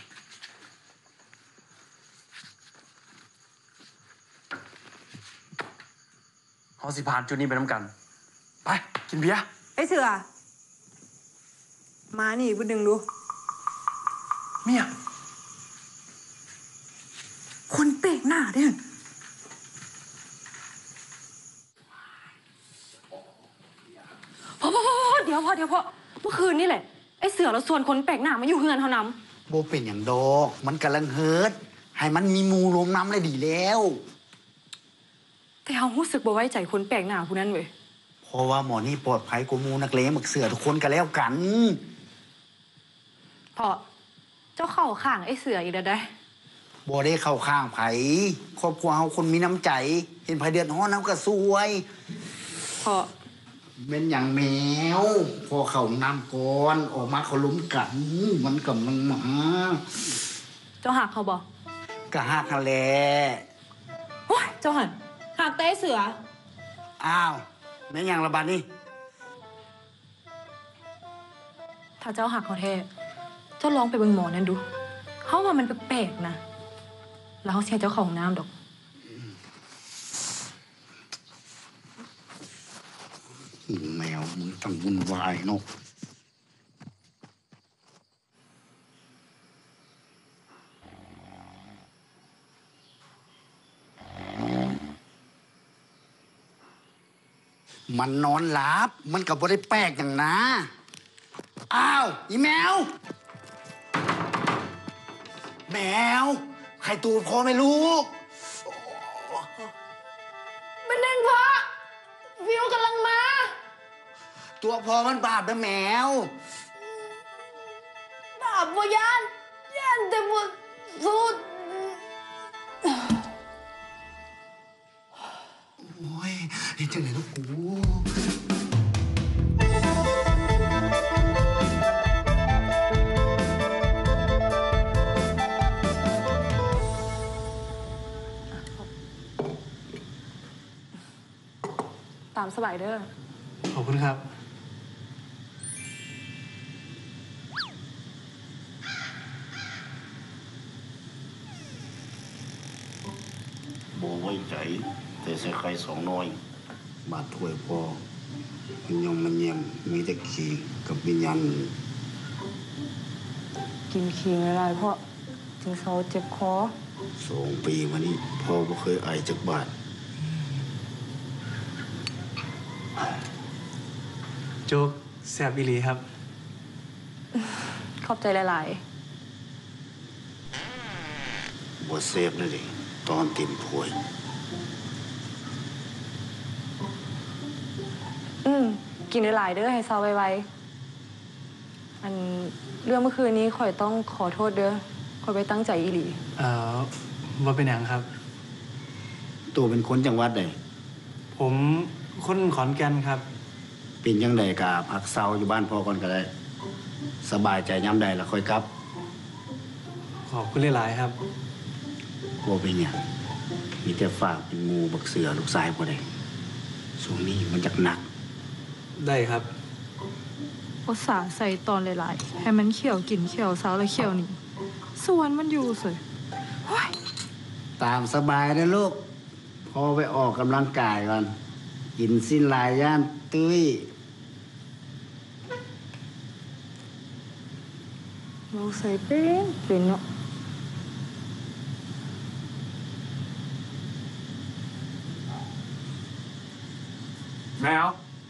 เขาสิผ่านจุดนี้ไปน้ำกันไปกินเบียร์ไอ้เสือมานี่บุญดึงดูเมียคนเปกหน้าเด้อพอพอพอเดี๋ยวพอเดี๋ยวพอเมื่อคืนนี่แหละไอ้เสือเราส่วนคนแปลกหน้ามาอยู่เฮือนเท่านั้นโบเป็นอย่างดอกมันกำลังเฮิร์ตให้มันมีมูลมน้ำเลยดีแล้วแต่เขารู้สึกบ่ไว้ใจคนแปลกหน้าผู้นั้นเว้ยเพราะว่าหมอนี่ปลอดภัยกว่ามูนักเลงหมึกเสือทุกคนกันแล้วกันเพราะเจ้าเข้าข้างไอ้เสืออีกแล้วได้โบได้เข้าข้างไผครอบครัวเฮาคนมีน้ำใจ เห็นไผเดือดร้อนน้ำก็สวยเพราะเป็นอย่างแมว พอเขาน้ำก่อนออกมาเขาล้มกันมันกำลังมาเจ้าหักเขาบอกกะหักกันแหละโอ้ยเจ้าหันหักแต่ไอ้เสืออ้าวแม่นอย่างระบาดนี่ถ้าเจ้าหักเขาแท้เจ้าลองไปเบิ่งหมอนั่นดูเขาว่ามันแปลกๆนะแล้วเขาเสียเจ้าของน้ำดอกแมวมึงต้องวุ่นวายเนาะมันนอนหลับมันกับบ่ได้แปลกอย่างนะอ้าวอีแมว แมวใครตูดพอไหมลูกเป็นเองพะวิวกำลังมาตัวพอมันบาปนะแมวบาปบ่ยานยานแต่บ่สุดโอ้ยนี่จังไหนลูกกูตามสบายเด้อขอบคุณครับโบไว้ใจแต่ใส่ไข่สองน้อย บาดถ้วยพอมันยองมันเยี่ยมมีแต่ขี้กับวิญญาณกินขี้ไม่ได้เพราะถึงเขาเจ็บคอสองปีมานี้พ่อบ่เคยไอจักบาทโจ๊กแซ่บอีหลีครับขอบใจหลายบ่เซฟเลยดิตอนเต็มถ้วยๆ อืมกินหลายๆเด้อให้เซาไวๆอันเรื่องเมื่อคืนนี้ข่อยต้องขอโทษเด้อข่อยไปตั้งใจอีหลีเอ่อว่าเป็นอย่างครับตัวเป็นคนจังหวัดใดผมคนขอนแก่นครับเป็นจังใดกะพักเซาอยู่บ้านพ่อก่อนก็ได้ สบายใจย้ำใดแล้วค่อยกลับขอบคุณหลายๆครับบ่เป็นหยังมีแต่ฝากเป็นหมู่บักเสือลูกชายบ่ได้ช่วงนี้มันจักหนักได้ครับอุตส่าห์ใส่ตอนหลายๆให้มันเขียวกินเขียวเสาและเขียวนี่ส่วนมันอยู่สวยตามสบายนะลูกพ่อไปออกกำลังกายก่อน กินสิ้นลายย่านตุ้ยเราใส่เป็นเป็นเนาะแมว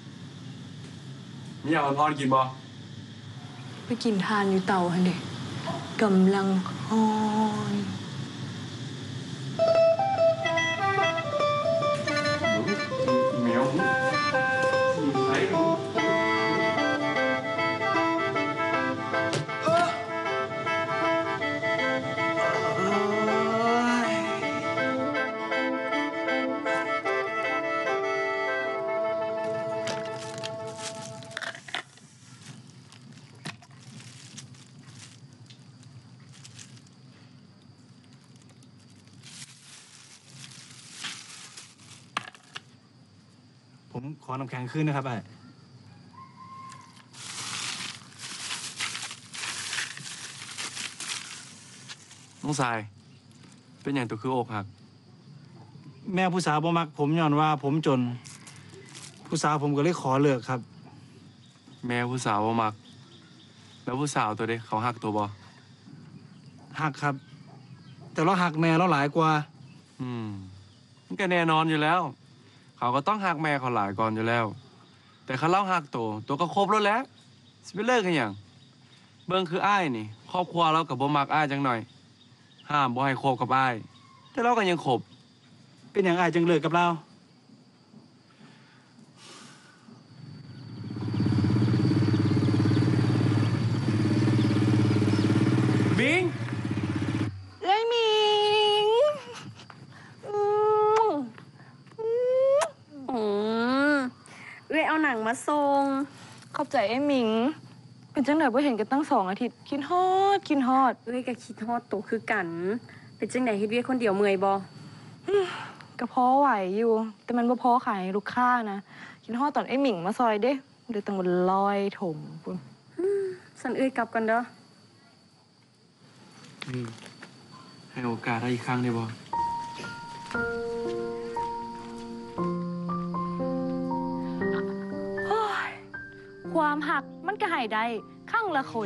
มีอย่างอ่อนๆกินบ่ไปกินทานอยู่เตาฮันเด็กำลังฮอนขอน้ำแข็งขึ้นนะครับไอ้น้องสาย เป็นอย่างตัวคืออกหักแม่ผู้สาวบ่มักผมย้อนว่าผมจน ผู้สาวผมก็เลยขอเลิกครับแม่ผู้สาวบ่มัก แล้วผู้สาวตัวเด็กเขาหักตัวบ่หักครับ แต่เราหักแม่เราหลายกว่าอืมมันก็แน่นอนอยู่แล้ว เขาก็ต้องหักแม่เขาหลายก่อนอยู่แล้ว แต่เขาเล่าหักตัวตัวก็ครบแล้วแหละสิไปเลิกกันอย่างเบิ่งคืออ้ายนี่ ครอบครัวเรากับบ่มักอ้ายจังหน่อย ห้ามบ่ให้คบกับอ้ายแต่เราก็ยังคบเป็นอย่างไอ้จังเลิกกับเรามิงเอ้ยหมิงอืมอืมเอ้ยเอาหนังมาส่งขอบใจไอ้หมิง เป็นจังไหนบ่เห็นกันตั้งสองอาทิตย์คิดฮอดคิดฮอดเอ้ยก็คิดฮอดโตคือกัน เป็นจังไหนเฮ็ดเวียกคนเดียวเมื่อยบ่ก็พอไหวอยู่ แต่มันบ่พอขายลูกค้านะคิดฮอดตอนไอ้หมิงมาซอยเด้เดี๋ยวต้องลอยถมพุ่นสันเอ้ยกลับกันเด้ออืมให้โอกาสได้อีกครั้งได้บ่โอ้ยความหักมันก็ให้ได้ข้างละคน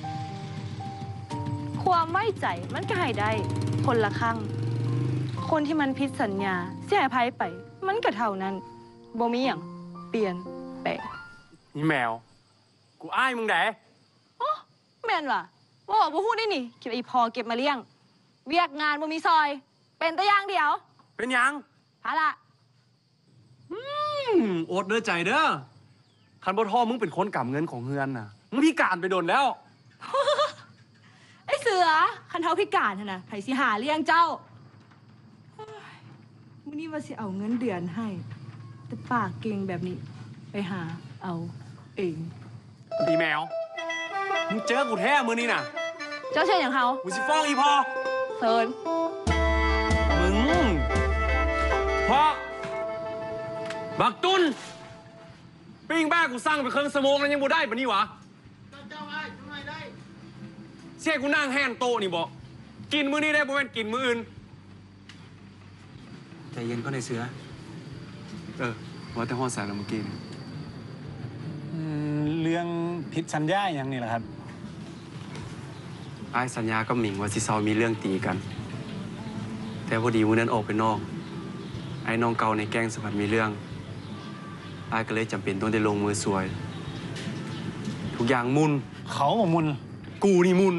ความไว้ใจมันก็ให้ได้คนละข้างคนที่มันผิดสัญญาเสียอภัยไป มันก็เท่านั้นบ่มีหยังเปลี่ยนแปลงนี่แมว กูอ้ายมึงแดอ๋อแม่นว่ะว่าบ่ฮู้ได้นี่คิดว่าอีพอเก็บมาเลี้ยง เวียกงานบ่มีซอย เป็นแต่อย่างเดียวเป็นหยังภาระอืมอดเด้อใจเด้อคันบ่ทอมึงเป็นคนกำเงินของเฮือนน่ะ มึงพิการไปโดนแล้วไอ้เสือคันเท้าพิการหั่นน่ะไผสิหาเลี้ยงเจ้าเฮ้ยมื้อนี้ว่าสิเอาเงินเดือนให้ แต่ปากเก่งแบบนี้ ไปหาเอาเองดีแมว มึงเจอกูแท้มือนี่น่ะเจ้าเช่นอย่างเฮากูสิฟ้องอีพอเซินมึงพ่อบักตุนปิ้งบ้ากูสั่งไปเครื่องสโมงแล้วยังบ่ได้ปะนี่หวะเสียกูนั่งแห้งโตะนี่บอกกินมื้อนี้ได้บ่แม่นกินมื้ออื่นใจเย็นก็ในเสือเออว่าแต่ห้องสายแล้วเมื่อกี้นี่เรื่องผิดสัญญาอย่างนี้แหละครับอ้ายสัญญากับหมิงว่าสิเซามีเรื่องตีกัน แต่พอดีวันนั้นออกไปนอก ไอ้น้องเก่าในแก๊งสะพัดมีเรื่องอ้ายก็เลยจำเป็นต้องได้ลงมือสวย ทุกอย่างมุนเขาบอกมุนกูนี่มุน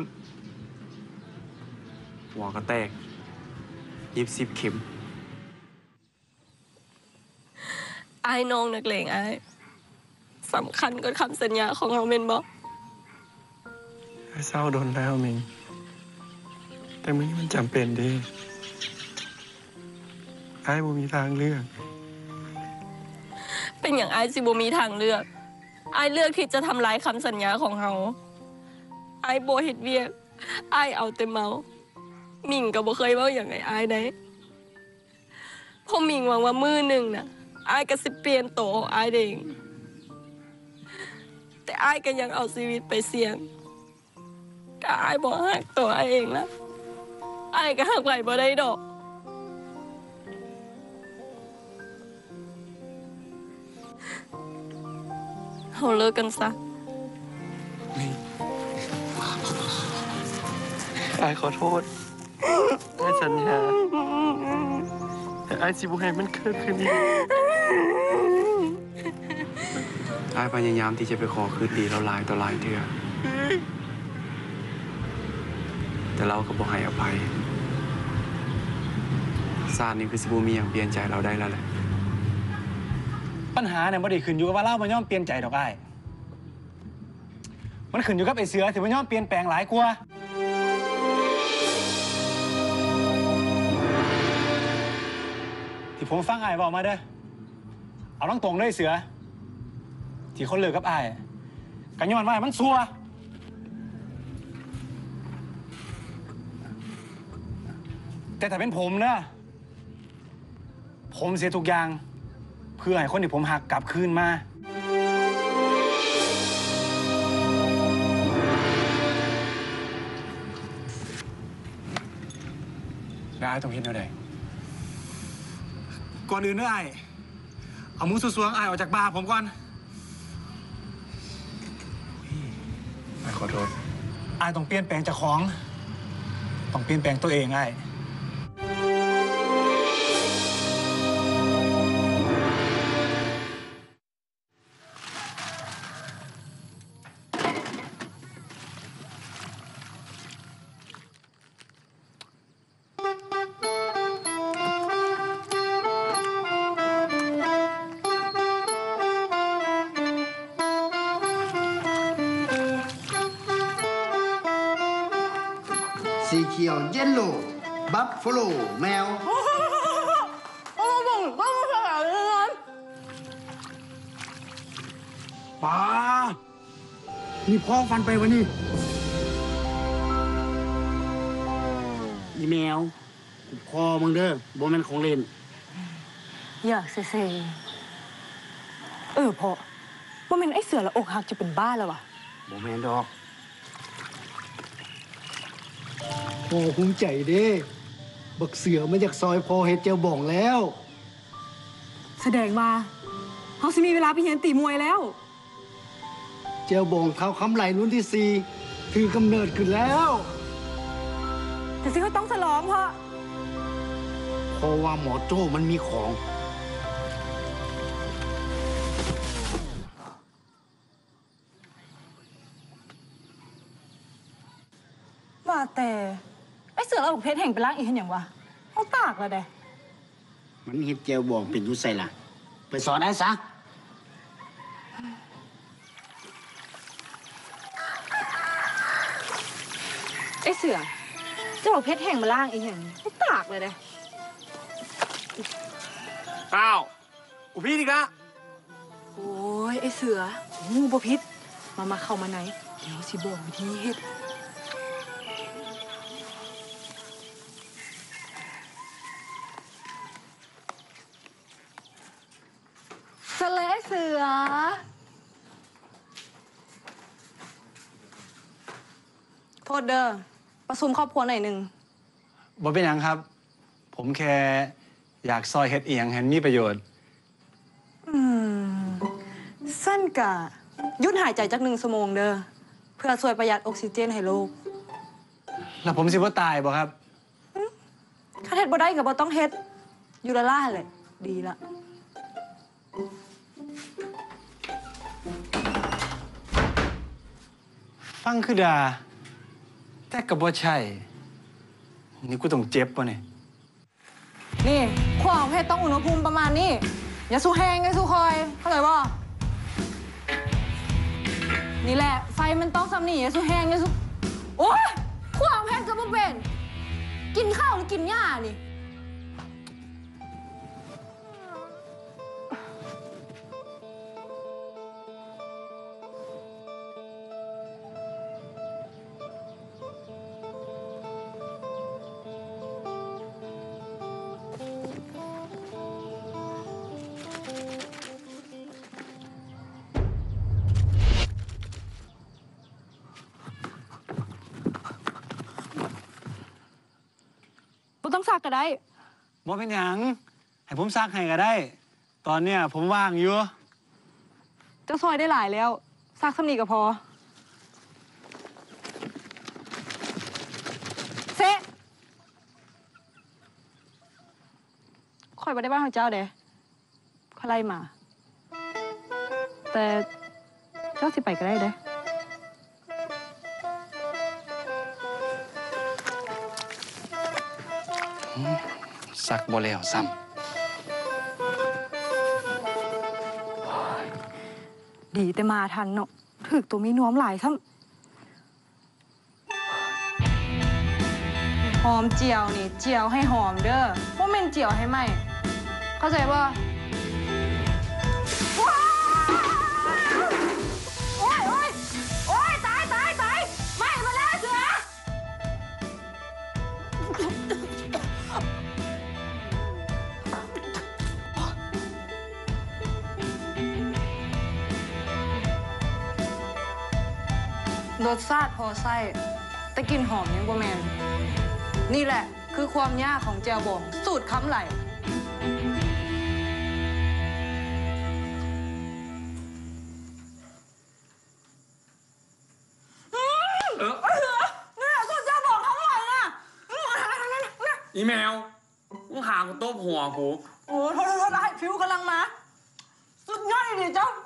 หัวก็แตกยิบสิบเข็มไอ้น้องนักเลงไอ้สำคัญกว่าคำสัญญาของเราเมนบอกไอ้เศร้าโดนแล้วมิง แต่มื้อนี้มันจำเป็นดิไอ้บ่มีทางเลือกเป็นอย่างไอ้สิบมีทางเลือกไอ้เลือกที่จะทำลายคำสัญญาของเราไอ้โบเฮ็ดเวียกไอ้เอาแต่เมามิ่งก็บ่เคยเว้าอย่างไงไอ้ได้พอมิ่งหวังว่ามือหนึ่งน่ะไอ้ก็สิเปลี่ยนโตของไอ้เองแต่ไอ้ก็ยังเอาชีวิตไปเสี่ยงก็ไอ้บ่ฮักตัวไอ้เองละไอ้ก็ฮักไหวบ่ได้ดอกเราเลิกกันซะไอ้ขอโทษไอ้สัญญาแต่ไอ้สิบุให้มันเกิดขึ้นอีกไอ้พยายามที่จะไปขอคืนดีเราหลายต่อหลายเทื่อแต่เราก็บอกให้อภัยซาดนี้คือสิบุมีอย่างเปลี่ยนใจเราได้แล้วแหละปัญหาเนี่ยบ่ได้ขึ้นอยู่กับว่าเล่ามันย่อมเปลี่ยนใจดอกไอ้มันขึ้นอยู่กับไอ้เสือที่มันย่อมเปลี่ยนแปลงหลายกว่าที่ผมฟังไอ้บอกมาเด้อเอาตรงๆเลยเสือที่คนเลิกกับไอ้กันย้อนว่ามันซัวแต่ถ้าเป็นผมนะผมเสียทุกอย่างเพื่อให้คนที่ผมหักกลับคืนมาแล้วไอ้ต้องเห็นเอาได้ก่อนอื่นเนื้อไอ้เอามือสวงๆไอ้ออกจากบาร์ผมก่อนไอ้ขอโทษไอ้ต้องเปลี่ยนแปลงเจ้าของต้องเปลี่ยนแปลงตัวเองไอ้สีเขียวเยลโล่บัฟฟาโลแมวป้านี่พ่อฟันไปวะนี่อีแมวกูพ่อมึงเด้อบ่แม่นของเล่นอยากเซ่เออพอว่ามันไอ้เสือละอกหักจะเป็นบ้าแล้ววะบ่แม่นดอกพ่อภูมิใจเด้บักเสือมาจากซอยพ่อเฮ็ดเจียวบ่องแล้วแสดงว่าเขาสิมีเวลาไปเรียนตีมวยแล้วเจียวบ่องเท้าคำไหลรุ่นที่สี่ถือกำเนิดขึ้นแล้วแต่สิเขาต้องฉลองเพราะเพราะว่าหมอโจ้มันมีของว่าแต่ไอ้เสือละอกเพชรแห่งเป็นร่างอีกเห็นอย่างวะเขาตากแล้วเด้มันเฮ็ดเจียวบ่องเป็นอยุไสล่ะ ไปสอนไอ้ซะไอ้เสือเจ้าเพชรแห่งมาล่างอีกอย่างเขาตากเลยเด้อ้าวกูพี่อีกละโอ้ยไอ้เสืองูบพิษมามาเข้ามาไหนเดี๋ยวสิบอกวิธีเฮ็ดสะเลเสือโทษเด้อประชุมครอบครัวหน่อยหนึ่งบ่เป็นหยังครับ ผมแค่อยากซอยเฮ็ดเอียงเห็นมีประโยชน์อืมสั้นกะหยุดหายใจจักหนึ่งชั่วโมงเด้อเพื่อช่วยประหยัดออกซิเจนให้โลกแล้วผมสิบ่ตายบ่ครับถ้าเฮ็ดบ่ได้ก็บ่ต้องเฮ็ดอยู่ละล่าเลยดีละฟังคือดาแต่ก็บ่ใช่ นี่กูต้องเจ็บป่ะเนี่ยนี่ความเพศต้องอุณหภูมิประมาณนี้ อย่าสู้แห้งอย่าสู้คอย เข้าใจป่ะนี่แหละ ไฟมันต้องซ้ำนี่อย่าสู้แห้งอย่าสู้โอ๊ยความเพศก็บ่เป็น กินข้าวหรือกินหญ้านี่ บ่ต้องซักก็ได้บ่เป็นหยัง ให้ผมซักให้ก็ได้ ตอนเนี้ยผมว่างอยู่เจ้าซอยได้หลายแล้ว ซักสำนีก็พอเซะข่อยบ่ได้บ้านของเจ้าเด้ข่อยไล่มา แต่เจ้าสิไปก็ได้เด้ซักบ่แล้วซ้ำดีแต่มาทันเนาะถึกตัวมีนวมหลายซ้ำหอมเจียวนี่เจียวให้หอมเด้อว่าเม่นเจียวให้ไหมเข้าใจป่ะโอ๊ยโอ๊ยโอ๊ยตายตายตายไหม้มาแล้วเสือรสชาติพอไส้แต่กลิ่นหอมยังบ่แมนนี่แหละคือความยากของแจวบองสูตรคำไหลเนี่ยสูตรแจวบองคำไหลน่ะอีแมวมึงหากูตบหัวกูโอ้โทษโทษได้ผิวกำลังมาสุดยอดเลยเจ้า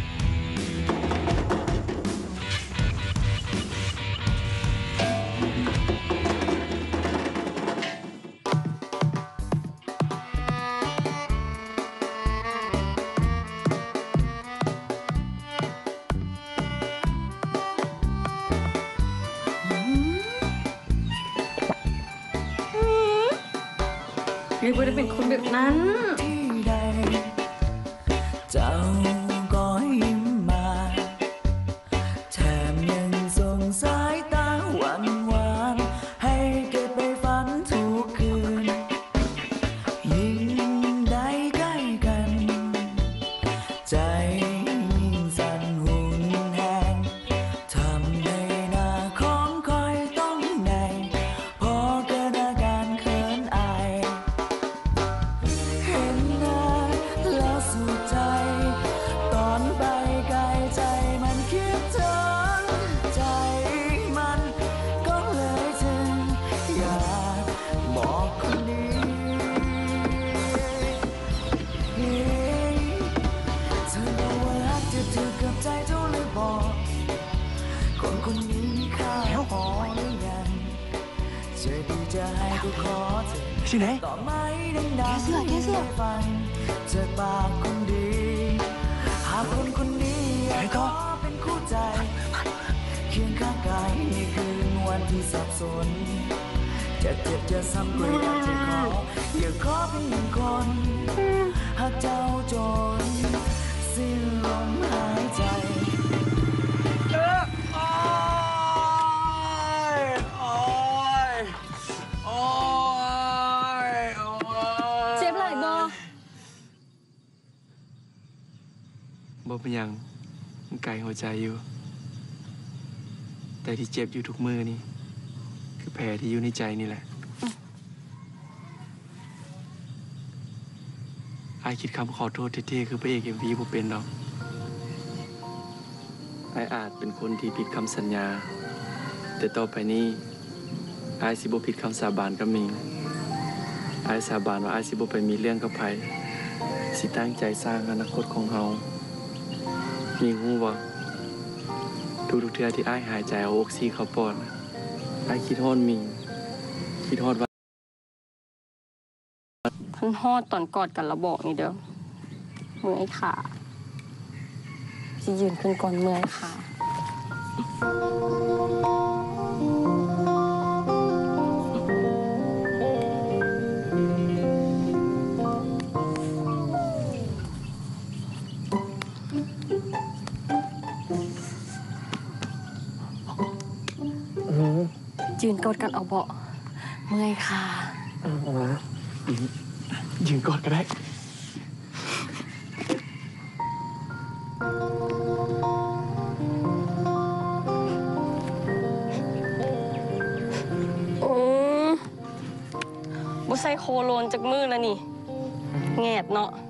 ไม่ควรจะเป็นคนแบบนั้นเจ้าก็ยิ้มมาแถมยังส่งสายตาหวานหวานให้เก็บไปฝันทุกคืนยิ่งได้ใกล้กันใจยิ่งสั่นหุ่นแหงทำให้หน้าของคอยต้องในพอเกิดอาการเขินอายเห็นหน้าแล้วสุดใจตอนไปไกลใจมันคิดถึงใจมันก็เลยถึงอยากบอกคนนี้เธอบอกว่ารักจะถือกับใจเจ้าเลยบอกคนคนนี้มีค่าพอหรือยังจะดีจะให้ก็ขอเธอที่ไหนต่อไม้ดังๆที่ได้ฟังจากปากคนดีหากคนคนนี้อยากขอเป็นคู่ใจเคียงข้างกายในคืนวันที่สับสนจะเจ็บจะซ้ำก็อยากจะขออยากขอเป็นหนึ่งคนหากเจ้าจนสิ้นลมหายใจโอ้ยโอ้ยโอ้ยโอ้ยเจ็บไหล่บ่บ่เป็นหยังมันไกลหัวใจอยู่ แต่ที่เจ็บอยู่ทุกมือนี่ คือแผลที่อยู่ในใจนี่แหละอายคิดคำขอโทษเท่ๆคือพระเอกเอ็มวีบ่เป็นดอกอายอาจเป็นคนที่ผิดคำสัญญา แต่ต่อไปนี้อายสิบ่ผิดคำสาบานกับมิงอายสาบานว่าอายสิบ่ไปมีเรื่องกับไผสิตั้งใจสร้างอนาคตของเฮามิงฮู้บ่ทุกๆเทื่อที่อายหายใจเอาออกซิเข้าปอดน่ะอายคิดฮอดมิงคิดฮอดว่าท่านฮอดตอนกอดกันแล้วบอกนี่เด้อเมื่อยขาจะยืนขึ้นก่อนเมื่อยขายืนกอดกันเอาเบาะเมื่อยขายืนกอดก็ได้โอ้บุใส่โคโลนจากมือแล้วนี่แงดเนาะ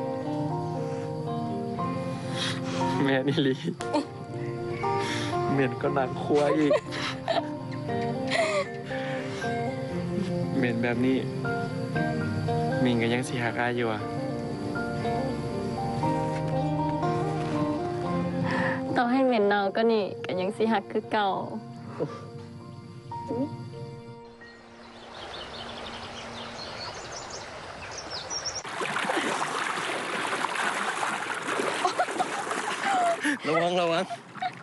แม่นี่ลีเหม็นก็หนังครัวอีกเหม็นแบบนี้มิงก็ยังสิหักอายอยู่อ่ะต่อให้เหม็นเนาก็นี่ก็ยังสิหักคือเก่าระวังระวัง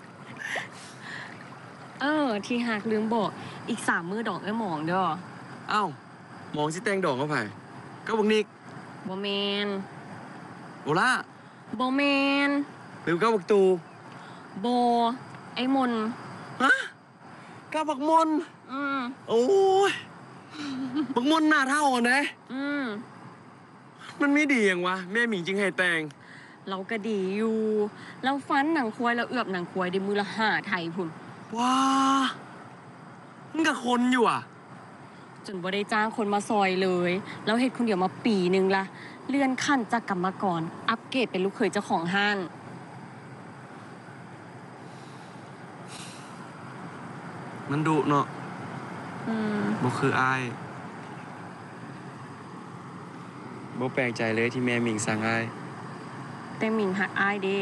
เออ ที่หักลืมบอกอีกสามมือดอกไอ้หมองเด้อเอ้า มองสิแตงดอกเข้าไปก็บักนิกบอแมนโอล่าบอแมนหรือก็บักตูโบไอ้มนฮะก็บักมนอืมโอ้ยบักมนหน้าเท่ากันนะอืมมันไม่ดีอย่างวะแม่หมิงจึงให้แตงเราก็ดีอยู่ เราฟันหนังควายเราเอือบหนังควายได้มือละห้าไทยพุ่นว้ามึงกับคนอยู่อ่ะจนบ่ได้จ้างคนมาซอยเลย แล้วเฮ็ดคนเดียวมาปีหนึงละเลื่อนขั้นจากกรรมกร อัปเกรดเป็นลูกเขยเจ้าของห้างมันดุเนาะอืมบ่คืออายบ่แปลกใจเลยที่แม่หมิงสั่งอายแต่หมิงหักอายเด้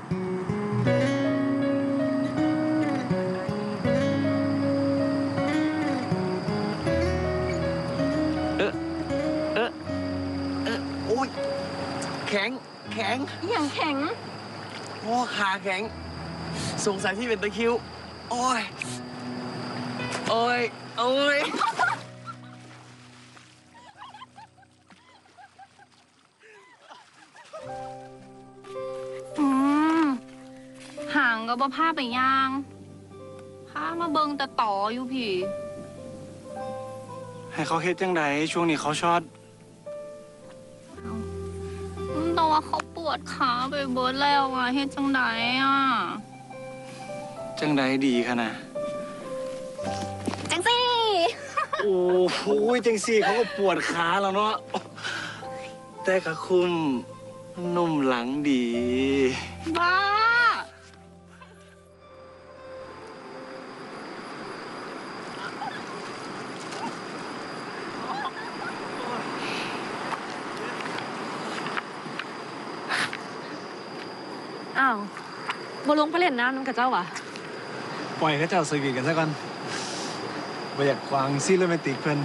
เออเออเออโอ้ยแข็งแข็งอย่างแข็งโอ้ขาแข็งสงสัยที่เป็นตะคริวโอ้ยโอ้ยโอ้ยอืมห่างก็บ่พาไปย่างพามาเบิงแต่ต่ออยู่พี่ให้เขาเฮ็ดจังไดช่วงนี้เขาช็อตแต่ว่าเขาปวดขาไปเบิดแล้วอ่ะเฮ็ดจังไดอ่ะจังไดดีขนาดจังซี่โอ้โหจังสี่เขาก็ปวดขาแล้วเนาะแต่กะคุมนุ่มหลังดีบ้าอ้าวบ่ลงไปเล่นน้ำนำกับเจ้าวะปล่อยเขาเจ้าสวีทกันซะก่อนบ่อยากควางซีโรแมนติกเพิ่น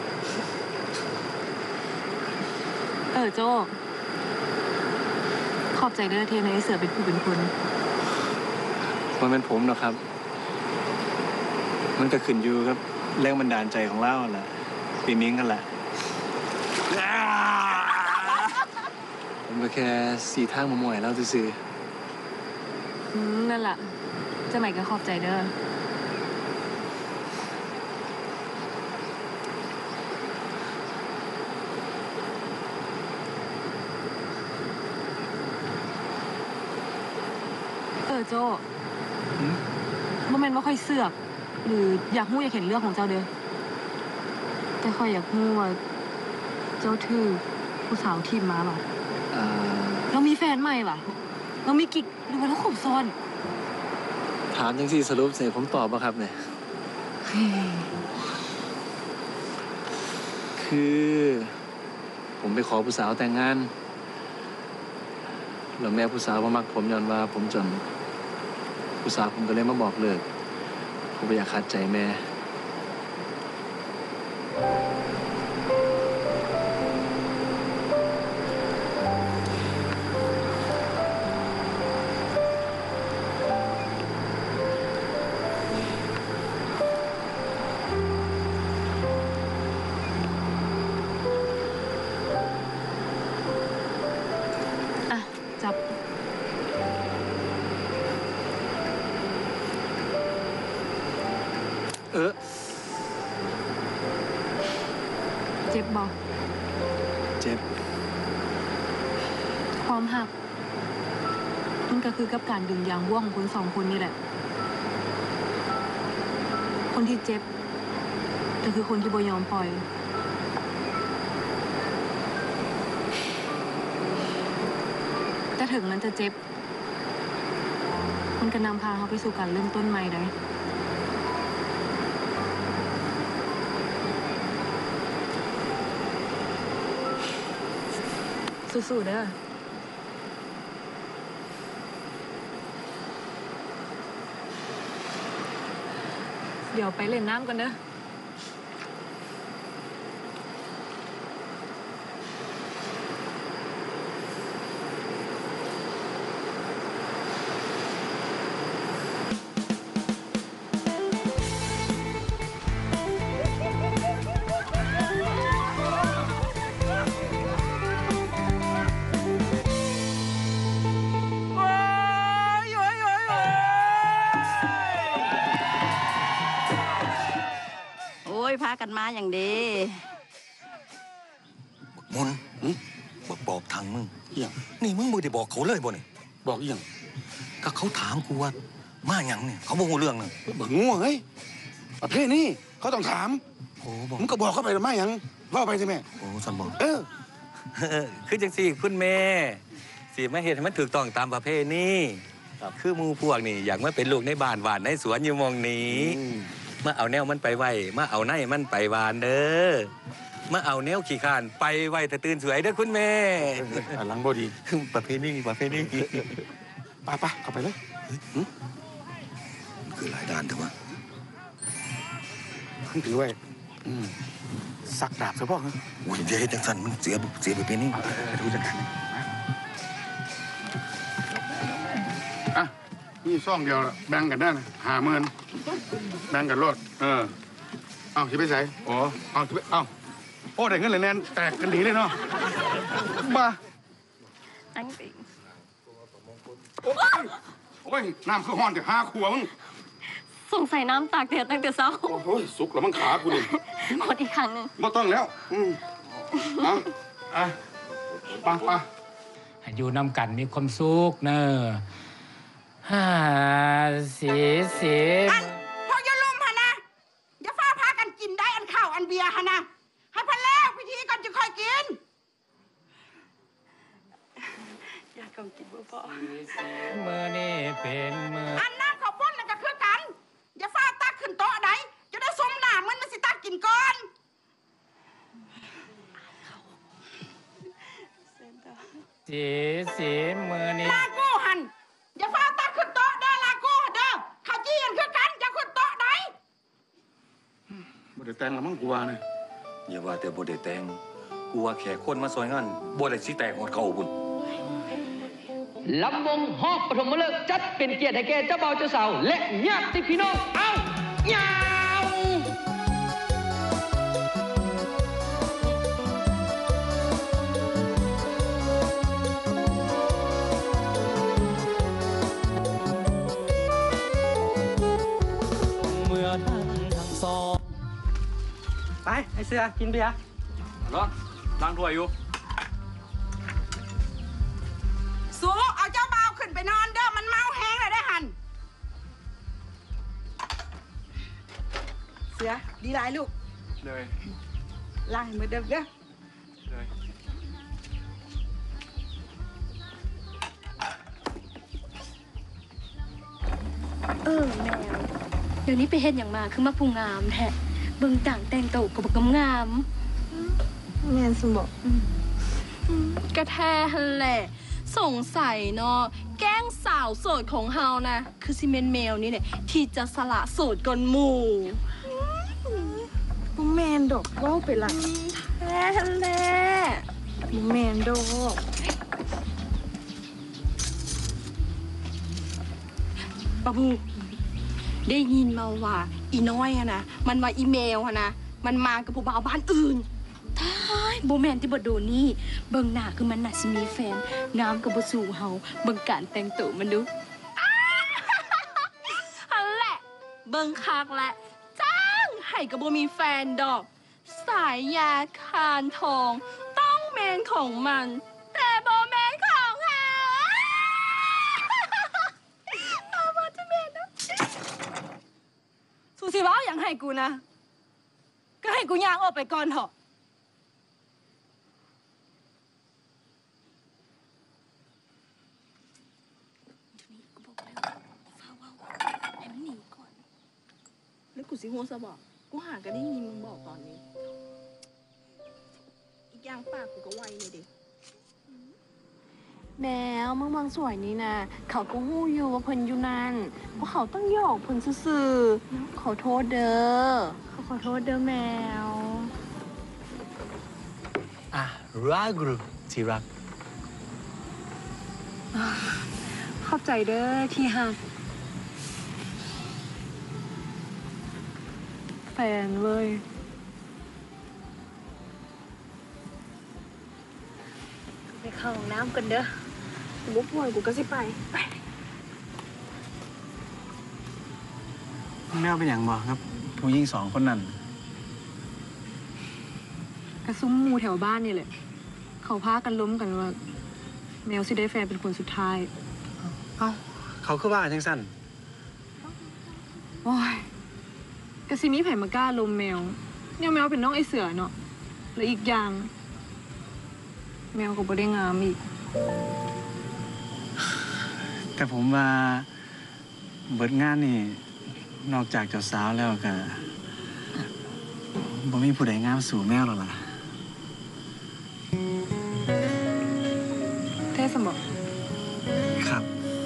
เออโจ้ขอบใจเด้อเทนให้เสือเป็นผู้เป็นคนมันเป็นผมหรอกครับ มันก็ขึ้นอยู่ครับแรงบันดาลใจของเราแหละปีนี้กันแหละผมก็แค่สีทางมาหมวยเราซื่ออืมนั่นแหละจะไหนก็ขอบใจเด้อ เออโจ้บ่แม่นว่าค่อยเสือก หรืออยากฮู้อยากเห็นเรื่องของเจ้าเด้อแต่ค่อยอยากฮู้ว่าเจ้าถือผู้สาวทีมมาป่ะๆอ่าเรามีแฟนใหม่ป่ะ เรามีกิ๊กหรือว่าเราคบซ้อนถามจังสี่สรุปเสร็จผมตอบป่ะครับเนี่ย คือ ผมไปขอผู้สาวแต่งงานแล้วแม่ผู้สาวมามักผมย้อนว่าผมจน ผู้สาวผมก็เลยมาบอกเลิกผมไม่อยากขัดใจแม่อ่ะ จับเออเจ็บบอกเจ็บความหัก มันก็คือกับการดึงยางว่วของคนสองคนนี่แหละ คนที่เจ็บก็คือคนที่บ่ยอมปล่อย แต่ถึงมันจะเจ็บ มันก็นำพาเขาไปสู่การเริ่มต้นใหม่ได้ สู้ๆเด้อ เดี๋ยวไปเล่นน้ำกันเด้อโอ้ยพากันมาอย่างเดีมนบอกบอกทางมึงอย่างนี่มึงบ่ได้บอกเขาเลยบ่นี่บอกอย่างก็เขาถามกูว่ามาหยังนี่เขาบอกหูเรื่องนึงบักงัวเฮ้ยประเภทนี้เขาต้องถามโอ้บอกมึงก็บอกเข้าไปมาหยังว่าไปสิแม่โอ้สันบอกเออคือจังสี่คุณแม่สิมาเฮ็ดให้มันถูกต้องตามประเพณีคือหมู่พวกนี่อยากมาเป็นลูกในบ้านหวานในสวนอยู่หมองนี้มาเอาแนวมันไปไว้มาเอาในมันไปหวานเด้อมาเอาแนวขี้ข้านไปไว้ถ้าตื่นสวยเด้อคุณแม่หลังบดีประเพณีประเพณีไปไปเข้าไปเลยคือหลายด้านแต่ว่าถือไว้สักดาบเฉพาะโอ้ยเดี๋ยวให้จังสันมันเสียเสียประเพณีดูจังกันอ่ะนี่ซ่องเดียวแบ่งกันได้นะหาเมินแบ่งกันรถเออเอาที่ไปใส่โอ้เอาที่ไปเอาโอ้ได้เงินเลยแนนแตกกันดีเลยเนาะบ้าอันปิงโอ้ยโอ้ยน้ำคือห้อนแต่ห้าขวบมึงสงสัยน้ำตากแดดตั้งแต่เช้าโอ้ยสุกแล้วมึงขากูนี่หมดอีกครั้งหนึ่งไม่ต้องแล้วอืมเอาอ่ะไปไปอยู่นำกันมีความสุขเนอะฮ่าสีสีพออย่าลุมฮะนะอย่าฟ้าพากันกินได้อันข้าวอันเบียร์ฮะนะให้พันแล้วพิธีก่อนจะค่อยกินอยากกำกินบ่พอมือนี่เป็นมืออันน้ำข้าวปุ้นนั่นก็คือกัน อย่าฟ้าตักขึ้นโต๊ะไหนจะได้สมหน้ามันมันสิตักกินก่อนสีสีมือนี่ลากูหันอย่าฟ้าตักขึ้นโต๊ะเด้อลากูเด้อข้าวจี้กันคือกันจะขึ้นโต๊ะไหนบ่ได้แต่งแล้วมั้งกูว่าเนี่ยอย่าว่าแต่บ่ได้แต่งกูว่าแขกคนมาซอยงานบ่ได้สิแตกหมดเขาบุญลำวงฮอกปฐมฤกษ์จัดเป็นเกียรติให้แก่เจ้าบ่าวเจ้าสาวและญาติพี่น้องเอายาวเมื่อท่านทั้งสองไปไอเสือกินเบียร์รอล้างถ้วยอยู่สูเอาเจ้าบ่าวขึ้นไปนอนเด้อมันเมาแห้งเลยได้หันเสือดีหลายลูกเลยล้างให้มือเดิมเด้อเลยเออแมวเดี๋ยวนี้ไปเฮ็ดอย่างมาคือมาพุงงามแท้เบิ่งต่างแต่งตัวกับกำงามแม่นสมบอกกระแทหันแหละสงสัยเนาะแกล้งสาวโสดของเฮานะคือซีเมนแมวนี่แหละที่จะสละโสดก่อนหมู่บ่แมนดอกเว้าไปละแท้หันแหละบ่แมนดอกปะบูได้ยินมาว่าอีน้อยอะนะมันว่าอีเมลอะนะมันมากับผู้บ่าวบ้านอื่นท้ายโบแมนที่บโดนี่เบิ่งหน้าคือมันน่ะสิมีแฟนงามกับบ่สู่เฮาเบิ่งการแต่งตัวมันดูอันแหละเบิ่งคักแหละจ้างให้กับบ่มีแฟนดอก สายยาคานทองต้องแมนของมัน แต่บ่แมนของเฮาเอามาจะแมนนะสูสิเว้าอย่างให้กูนะก็ให้กูย่างออกไปก่อนเถอะแล้วกูสิโฮสบอกกูหาก็ได้ยินมึงบอกตอนนี้ อีกอย่างปากกูก็ไวเลยดิแมวมึงมองสวยนี่นะเขาก็หู้อยู่ว่าเพิ่นอยู่นั่นเพราะเขาต้องหยอกเพิ่นซื่อๆขอโทษเด้อเขาขอโทษเด้อแมวอ่ะรักหรือที่รักขอบใจเด้อที่หักแฟนเว้ยไปเข้าห้องน้ำกันเด้อกูบ่ป่วยกูก็สิไปไปแมวเป็นอย่างบอกครับ ผู้หญิงสองคนนั้นกระซุ้มหมูแถวบ้านนี่แหละเขาพากันล้มกันว่า แมวสิได้แฟนเป็นคนสุดท้ายเอ้าเขาคือว่าจังสั้นโอ้ยกะสิมีไผมากล้าลมแมวเนี่ยแมวเป็นน้องไอเสือเนาะและอีกอย่าง แมวก็บ่ได้งามอีกแต่ผมว่าเบิดงานนี่นอกจากเจ้าสาวแล้วก็บ่มีผู้ใดงามสู่แมวหรอกล่ะเท่สมบครับ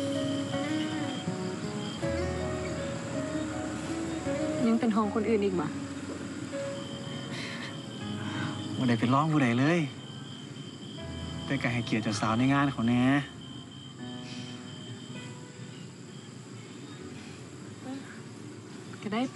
ยังเป็นห้องคนอื่นอีกบ่บ่ได้เป็นร้องผู้ใดเลย แต่ก็ให้เกียรติเจ้าสาวในงานเขาแหน่ก็ได้ไป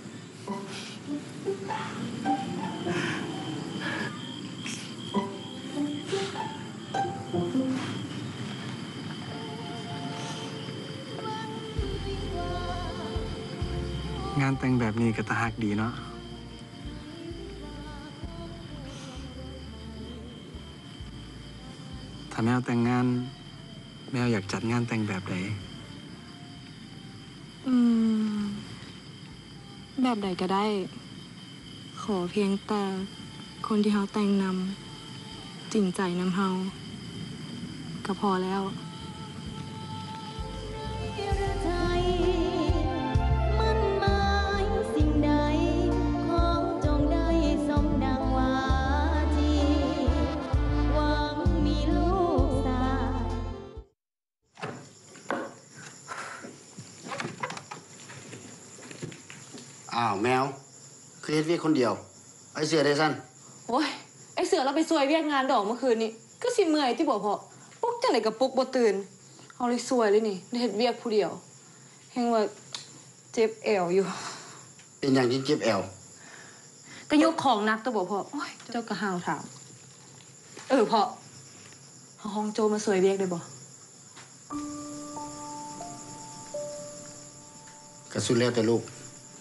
งานแต่งแบบนี้ก็ตาหักดีเนาะ ถ้าแมวแต่งงาน แมวอยากจัดงานแต่งแบบไหนอืม แบบใดก็ได้ ขอเพียงแต่คนที่เขาแต่งนำจริงใจนำเฮาก็พอแล้วมันหมายสิ่งใดของจงได้สมดังวาทีหวังมีลูกสาวอ้าวแมวคือเฮ็ดเวียกคนเดียว ไอ้เสือได้สั้นโอ้ย ไอเสือเราไปซวยเวียกงานดอกเมื่อคืนนี้ ก็สิเมื่อยที่บอกพอปลุกจังไหนกับปลุกบ่ตื่นเอาเลยซวยเลยนี่ได้เฮ็ดเวียกผู้เดียวเฮงว่าเจ็บแอวอยู่เป็นอย่างที่เจ็บแอวก็ยกของหนักตัวบอกพอโอ้ยเจ้าก็ห้าวถาม เออพอเอาห้องโจมาซวยเวียกได้บ่กระสุนแล้วแต่ลูก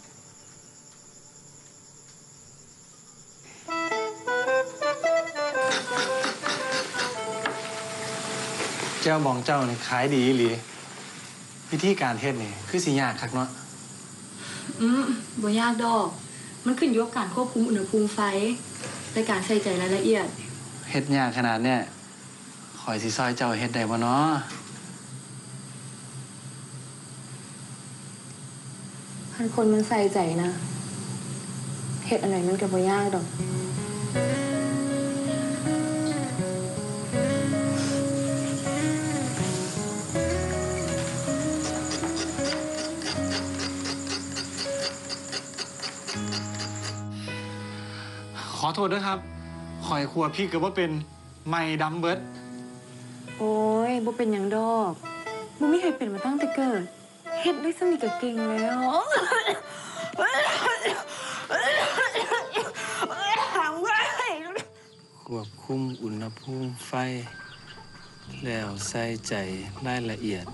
เจ้าบองเจ้านี่ขายดีอีหรือวิธีการเฮ็ดนี่คือสิยากคักเนาะอืมบ่ยากดอก มันขึ้นอยู่กับการควบคุมอุณหภูมิไฟและการใส่ใจรายละเอียดเฮ็ดยากขนาดเนี้ยขอยสิซอยเจ้าเฮ็ดได้บ่เนาะพันคนมันใส่ใจนะเฮ็ดอะไรมันก็บ่ยากดอกขอโทษด้วยครับข่อยครัวพี่ก็บ่เป็นไม่ดำเบิดโอ้ยบ่เป็นหยังดอกบ่มีใครเป็นมาตั้งแต่เกิด เฮ็ดได้สนิทกับเก่งแล้วควบคุมอุณหภูมิไฟ แล้วใส่ใจรายละเอียด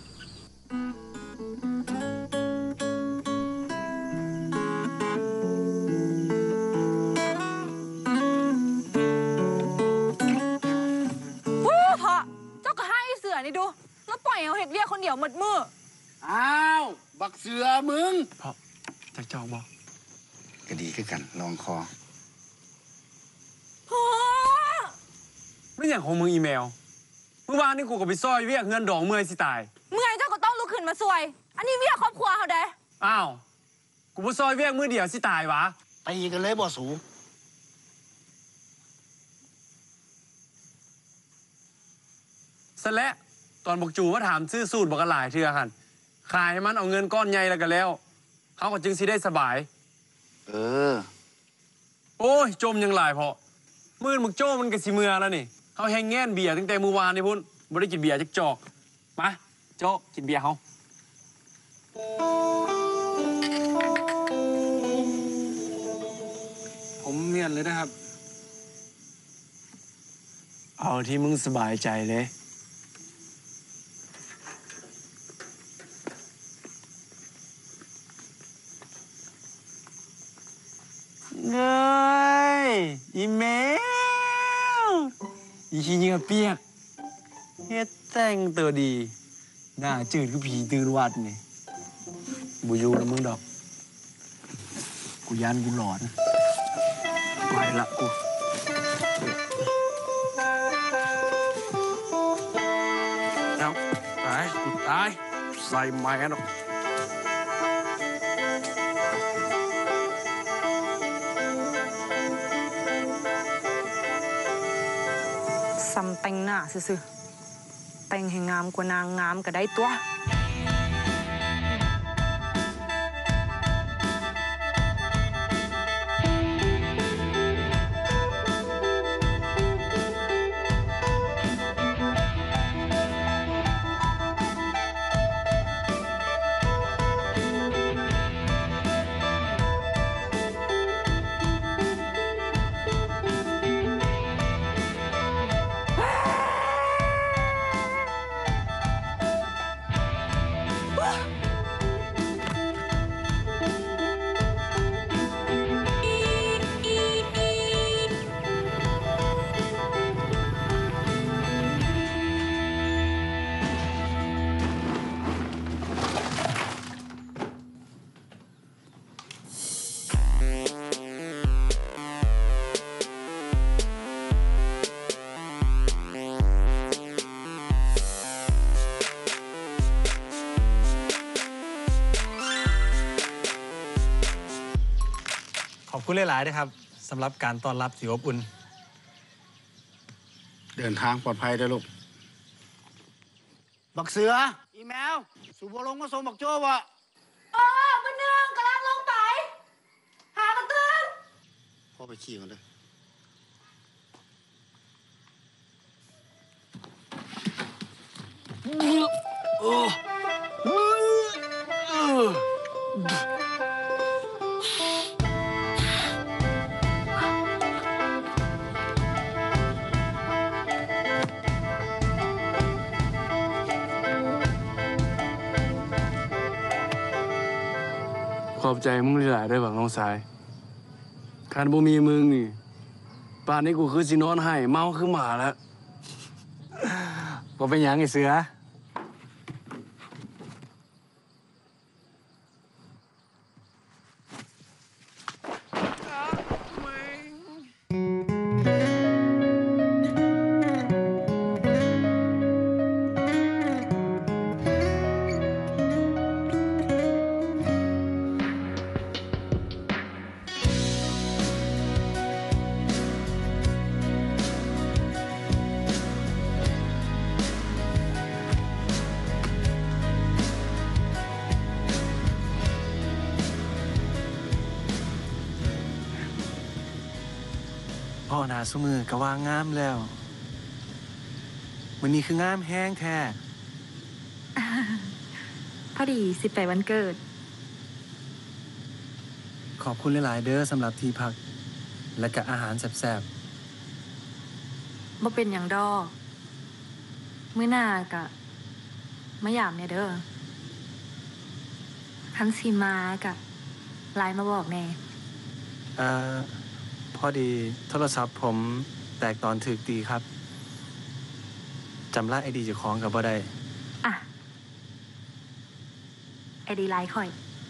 วู้พอเจ้าก็ให้ไอ้เสือนี่ดู แล้วปล่อยเอาเห็ดเวียคนเดียวหมดมืออ้าว บักเสือมึงเพราะจากเจ้าบอกก็ดีคือกันลองคอไม่อย่างของมึงอีเมล เมื่อวานนี่กูกับไปซอยเวียกเงินดองเมื่อยสิตายเมื่อยเจ้าก็ต้องลุกขึ้นมาสวย อันนี้เวียครอบครัวเขาเด้อ้าว กูไปซอยเวียกมือเดียวสิตายวะตีกันเลยบ่สูสและ ตอนบอกจูว่าถามซื้อสูตรบอกกันหลายเทื่อหันขายให้มันเอาเงินก้อนใหญ่แล้วกันแล้ว เขาก็จึงสิได้สบายเออโอ้ย จมยังหลายพอมื่นมึกโจ้มันกับสิเมือแล้วนี่ เขาแห้งแง่นเบียร์ตั้งแต่เมื่อวานนี่พุ่นบ่ได้กินเบียร์จักจอก มา โจ้กินเบียร์เขาผมเมียนเลยนะครับ เอาที่มึงสบายใจเลย เงยอีเมลอีขี้เหงื่อเปียกเฮ็ดแต่งตัวดี หน้าจืดคือผีตื่นวัดนี่บุยูนะมึงดอก กูยันกูหลอนไปละกูเอาตายกูตายใส่ไม้ดอกซ้ำแต่งหน้าซื่อๆแต่งให้งามกว่านางงามก็ได้ตัวขอบคุณหลายๆนะครับสำหรับการต้อนรับที่อบอุ่นเดินทางปลอดภัยเด้อลูก บักเสือ อีแมว สูบลงมาส่งบักโจ้บ่เออมันหนึ่งกำลังลงไป หากระตื้นพ่อไปขี่ก่อนเลยโอ้ขอบใจมึงหลายๆด้วยบักน้องสายคันบ่มีมึงนี่ป่านนี้กูคือสินอนให้เมาคือหมาแล้วบ่เป็นหยังไอ้เสือพ่อหนาสมือก็ว่างามแล้ววันนี้คืองามแห้งแท้พอดีสิบแปดวันเกิดขอบคุณหลาย ๆ เด้อสำหรับที่พัก และกับอาหารแซ่บบ่เป็นอย่างดอกมื้อหน้ากะมาหยามเนี่ยเด้อคันสีมากะไลน์มาบอกแน่ๆเอ่อพอดีโทรศัพท์ผมแตกตอนถึกตีครับจำรหัสไอดีเจ้าของกับบ่ได้อ่ะ ไอดีไลน์ข่อย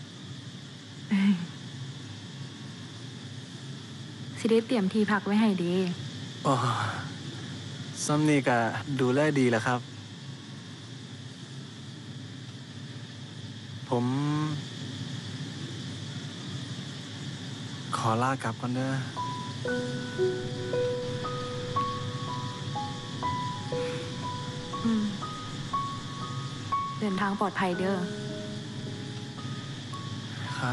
สิได้เตรียมที่พักไว้ให้ดีอ๋อซ้ำนี่ก็ดูแลดีแหละครับ ผม ขอลากลับก่อนเด้ออืมเดินทางปลอดภัยเด้อครับ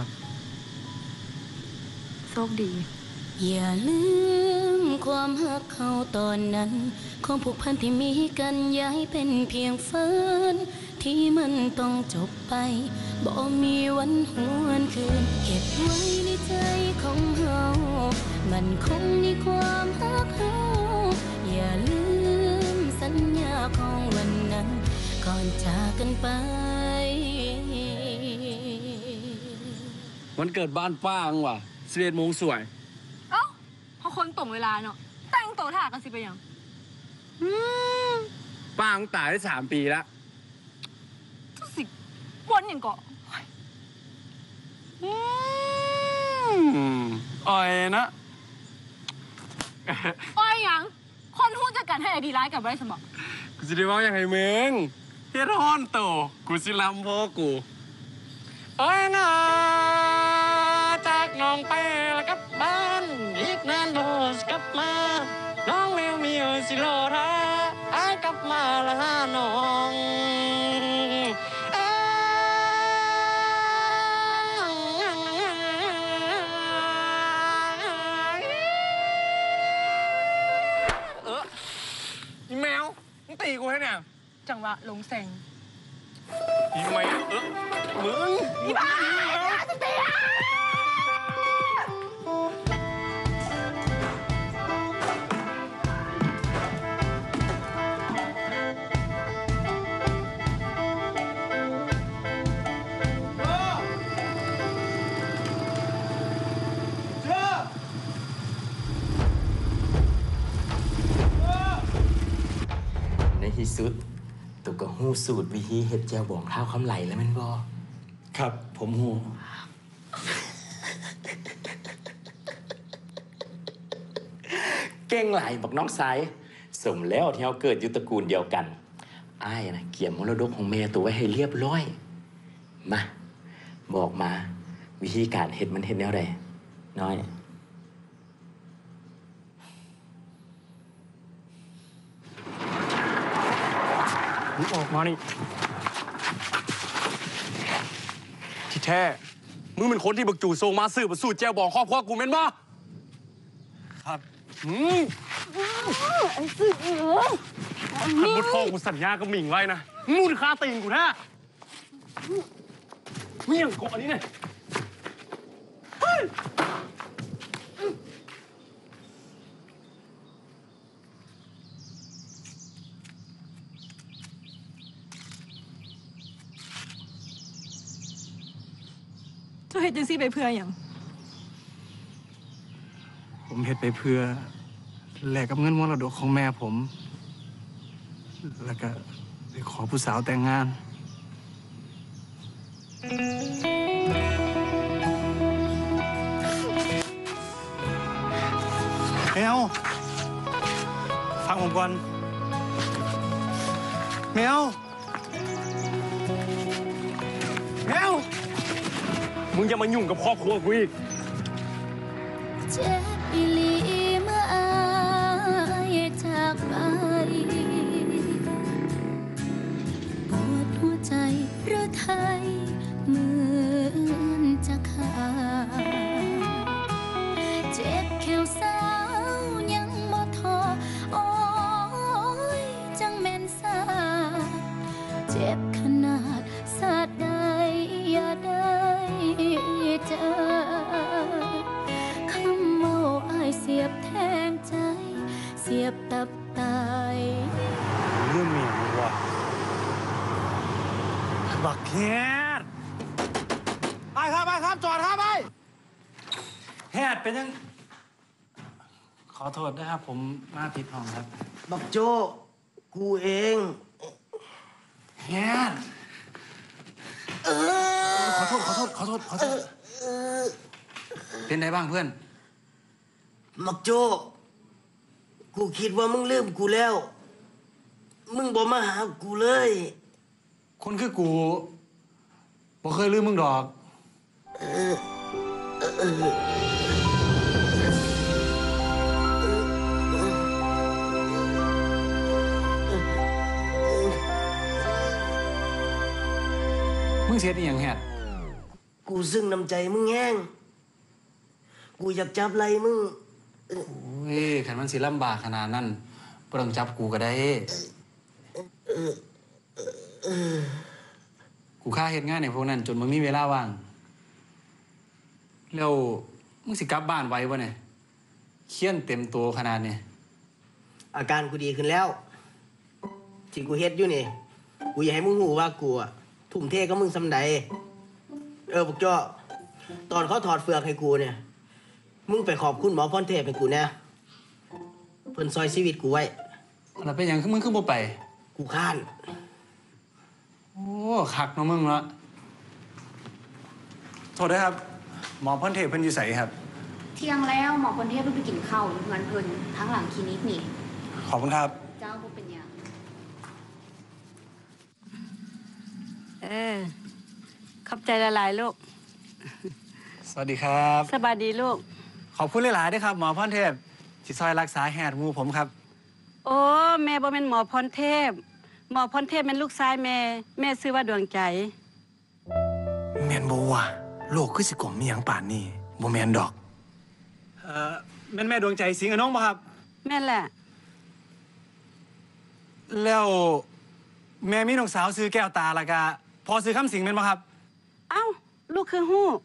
โชคดีอย่าลืมความหักเขาตอนนั้นความผูกพันที่มีกันอย่าให้เป็นเพียงฝันที่มันต้องจบไปบ่มีวันหวนคืนเก็บไว้ในใจของเฮามันคงในความหักเฮาอย่าลืมสัญญาของวันนั้นก่อนจากกันไปวันเกิดบ้านป้างว่ะสิบเอ็ดโมงสวยเอ้าพอคนตรงเวลาเนาะแต่งตัวถ่ากันสิไปยังป้างตายได้สามปีแล้วทุกสิวันอย่างเกาะอ่อยนะอ้อยหยัง คนหุ้นจะกันให้ไอดีร้ายกับไรสมองกูจะได้ว่าอย่างไรมึงเฮ็ดฮ้อนโตกูสิลำพ่อกูโอ้ยนะจากน้องไปแล้วกลับบ้านอีกนานโดสกลับมาน้องแมวมีสิโลทาไอ้กลับมาละหาน้องเอออีแมวมึงตีกูให้เนี่ยจังหวะลงแสงอีแมวเออมึงอีบ้าสติอ่ะในที่สุดตุกก็หู้สูตรวิธีเห็ดแจวบองเท้าคำไหลแล้วแมันบอครับผมหูเก่งหลายบอกน้องสายสมแล้วที่เราเกิดอยู่ตระกูลเดียวกันอ้ายนะเกี่ยมมรดกของแม่ตัวไว้ให้เรียบร้อยมาบอกมาวิธีการเห็ดมันเห็ดแนวใดน้อยมึงออกมานี่ที่แท้มึงเป็นคนที่บักจู่โซมาสืบมาสู่แจวบองครอบครัวกูแม่นบ่ครับอืมไอ้สื่อเออขันบดคอกูสัญญากับหมิงไว้นะมูลค่าตีนกูแท้เมี่ยงเกาะอันนี้เนี่ยเฮ้ยเจ้าเฮ็ดจังซี่ไปเพื่อหยังผมเฮ็ดไปเพื่อแลกกับเงินมรดกของแม่ผม แล้วก็ไปขอผู้สาวแต่งงานแมวฟังผมก่อนแมวแมวมึงอย่ามายุ่งกับครอบครัวกูอีกเจ็บอีหลีเมื่ออายจากไปปวดหัวใจหรือไทยเหมือนจะขาดเจ็บแขวสาวยังบ่ทอโอ้ยจังแม่นสาเจ็บขนาดสาดใดอย่าได้เจอคำเมาอายเสียบแทงใจเสียบตับไตเรื่องเมียมึงวะบักแคทไปครับไปครับจอดครับไปแฮดเป็นยังขอโทษนะครับ ผมมาผิดห้องครับบักโจกูเองแฮดขอโทษขอโทษขอโทษขอโทษเป็นไงบ้างเพื่อนบักโจกูคิดว่ามึงลืมกูแล้ว มึงบ่มาหากูเลยคนคือกูบ่เคยลืมมึงดอกเออเออมึงเสียดอีหยังแฮดกูซึ้งน้ำใจมึงแห้งกูอยากจับไหล่มึงโอ้ยขันมันสิลำบากขนาดนั้นบ่ต้องจับกูก็ได้ กูค่าเฮ็ดงานในพวกนั้นจนมันมีเวลาว่าง แล้วมึงสิกลับบ้านไว้บ่เนี่ยเคียนเต็มตัวขนาดนี้อาการกูดีขึ้นแล้ว ที่กูเฮ็ดอยู่นี่ กูอยากให้มึงรู้ว่ากูอะทุ่มเทกับมึงสำใด เออพวกจ้อตอนเขาถอดเฟือกให้กูเนี่ย มึงไปขอบคุณหมอพรเทพให้กูแน่เพิ่นซอยชีวิตกูไว้แล้วเป็นหยังคือมึงคือบ่ไปกูค้านโอ้คักเนาะมึงเนาะโทษด้วยครับ หมอพรเทพเพิ่นอยู่ไสครับเที่ยงแล้วหมอพรเทพเพิ่งไปกินข้าวอยู่เงินเพิ่นทั้งหลังคลินิกนี่ขอบคุณครับเจ้าบ่เป็นหยังเออขอบใจละลายลูกสวัสดีครับสบายดีลูกขอบคุณหลายๆด้วยครับ หมอพรเทพที่ซอยรักษาแหดหมูผมครับโอ้แม่บ่เป็นหมอพรเทพ หมอพรเทพเป็นลูกชายแม่ แม่ชื่อว่าดวงใจแมนบ่วะโลกคือสิกลมมีหยังป่านนี่บ่แมนดอก เอ่อแม่นแม่ดวงใจสิงห์กับน้องบ่ครับแม่แหละแล้วแม่มีน้องสาวซื้อแก้วตาและกะพอซื้อคำสิงแม่นบ่ครับเอ้า ลูกคือฮู้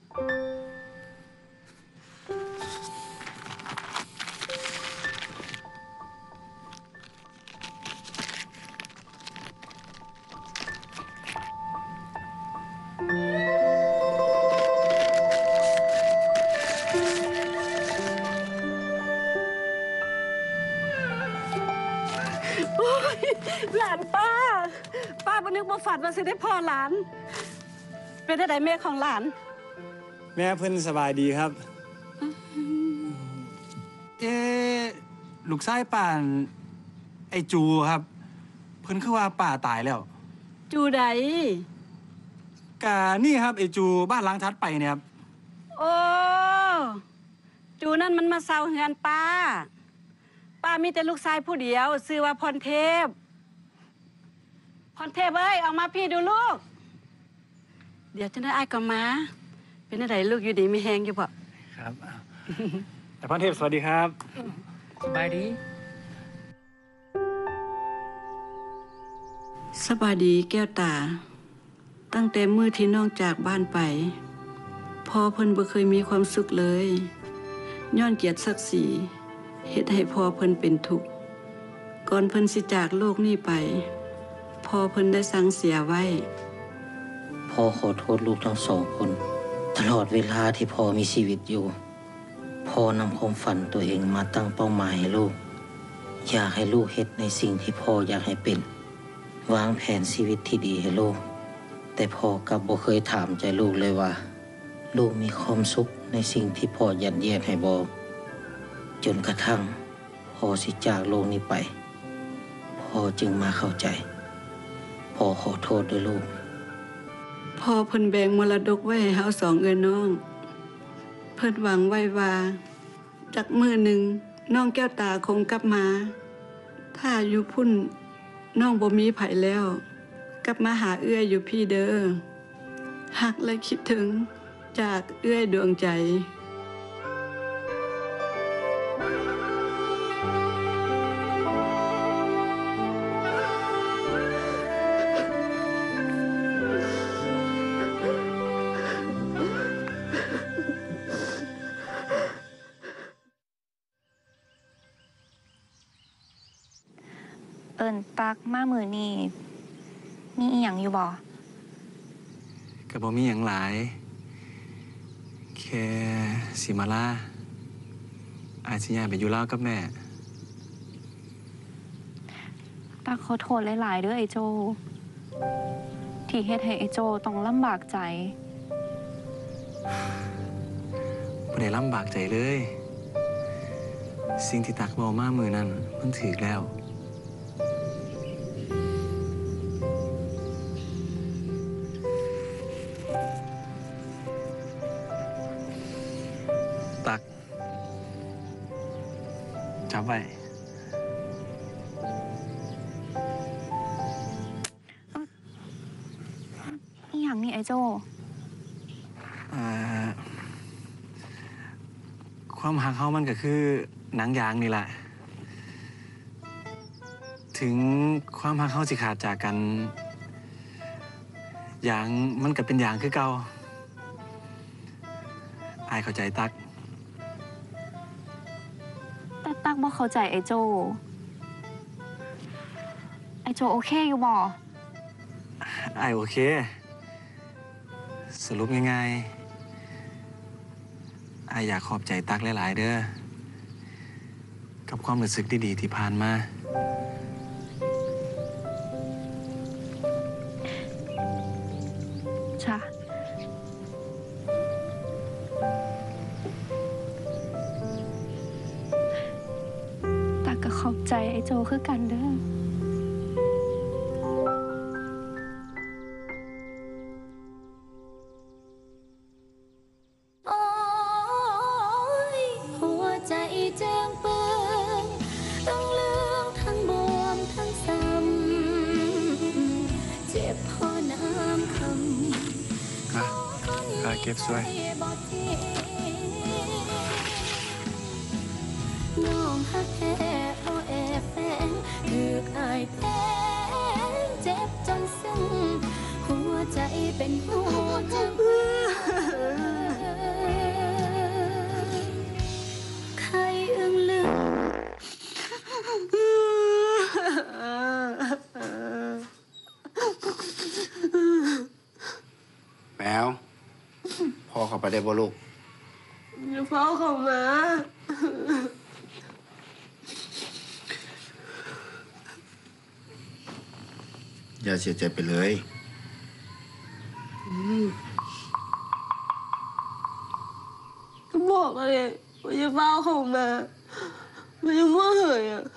โอ้ยหลานป้า ป้าบ่นึกบ่ฝันว่าสิได้พ่อหลาน เป็นได้แม่ของหลานแม่เพิ่นสบายดีครับ เอ๊ะลูกชายป่าน ไอ้จูครับ เพิ่นคือว่าป่าตายแล้วจูใดกะนี่ครับไอ้จูบ้านหล้างทัดไปเนี่ยครับโอ้ จูนั่นมันมาเซาเฮือนป้า ป้ามีแต่ลูกชายผู้เดียวชื่อว่าพรเทพ พรเทพเอ้ยออกมาพี่ดูลูก เดี๋ยวจะได้อายก็มา เป็นอะไรลูกอยู่ดีมีแหงอยู่ปะครับแต่พรเทพสวัสดีครับสบายดีสบายดีแก้วตา ตั้งแต่มื้อที่น้องจากบ้านไปพ่อเพิ่นบ่เคยมีความสุขเลยย้อนเกียรติศักดิ์ศรีเฮ็ดให้พ่อเพิ่นเป็นทุกข์ก่อนเพิ่นสิจากโลกนี้ไปพ่อเพิ่นได้สั่งเสียไว้พ่อขอโทษลูกทั้งสองคน ตลอดเวลาที่พ่อมีชีวิตอยู่พ่อนำความฝันตัวเองมาตั้งเป้าหมายให้ลูกอยากให้ลูกเฮ็ดในสิ่งที่พ่ออยากให้เป็นวางแผนชีวิตที่ดีให้ลูกแต่พ่อกลับบ่เคยถามใจลูกเลยว่าลูกมีความสุขในสิ่งที่พ่อยัดเยียดให้บ่จนกระทั่งพ่อสิจากโลกนี้ไปพ่อจึงมาเข้าใจพ่อขอโทษด้วยลูกพ่อเพิ่นแบ่งมรดกไว้ให้เฮาสองเอ้ยน้องเพิ่นหวังไว้ว่าจักมื้อหนึ่งน้องแก้วตาคงกลับมา ถ้าอยู่พุ่นน้องบ่มีไผแล้ว กลับมาหาเอื้อยอยู่พี่เด้อหักและคิดถึงจากเอื้อยดวงใจเอิ้นตักมามื้อนี้มีอีหยังอยู่บ่ก็บ่มีหยังหลาย แค่สิมาลาอาจสิย้ายไปอยู่ลาวกับแม่ตักขอโทษหลายๆเด้อไอ้โจ ที่เฮ็ดให้ไอ้โจต้องลำบากใจบ่ได้ลำบากใจเลย สิ่งที่ตักเว้ามามื้อนั้นมันถูกแล้ว ตักจับไว้อีหยังนี่ไอ้โจอ่าความหักเขามันก็คือหนังยางนี่แหละ ถึงความหักเขาสิขาดจากกันยางมันก็เป็นยางคือเก่าอายเข้าใจตักแต่ตักบ่เข้าใจไอ้โจ ไอ้โจโอเคอยู่บ่อายโอเค สรุปง่ายๆอายอยากขอบใจตักหลายๆเด้อ กับความรู้สึกดีๆที่ผ่านมาจ้ะใจไอ้โจคือกันเด้อโอ้ยหัวใจแจ้งเปิงทั้งเรื่องทั้งบวมทั้งซ้ำเจ็บพอน้ำคำอ่ะอ่ะเก็บสวยน้องฮักแท้พอแอบแฝงถูกอายแท้เจ็บจนซึ้งหัวใจเป็นหัวจังใครอึ้งลึกแมวพ่อเข้าไปได้บ่ลูกอย่าเฝ้าเข้ามาอย่าเสียใจไปเลยก็บอกอะไรว่าอย่าเฝ้าเข้ามามันยังว่าเหยอ่ะ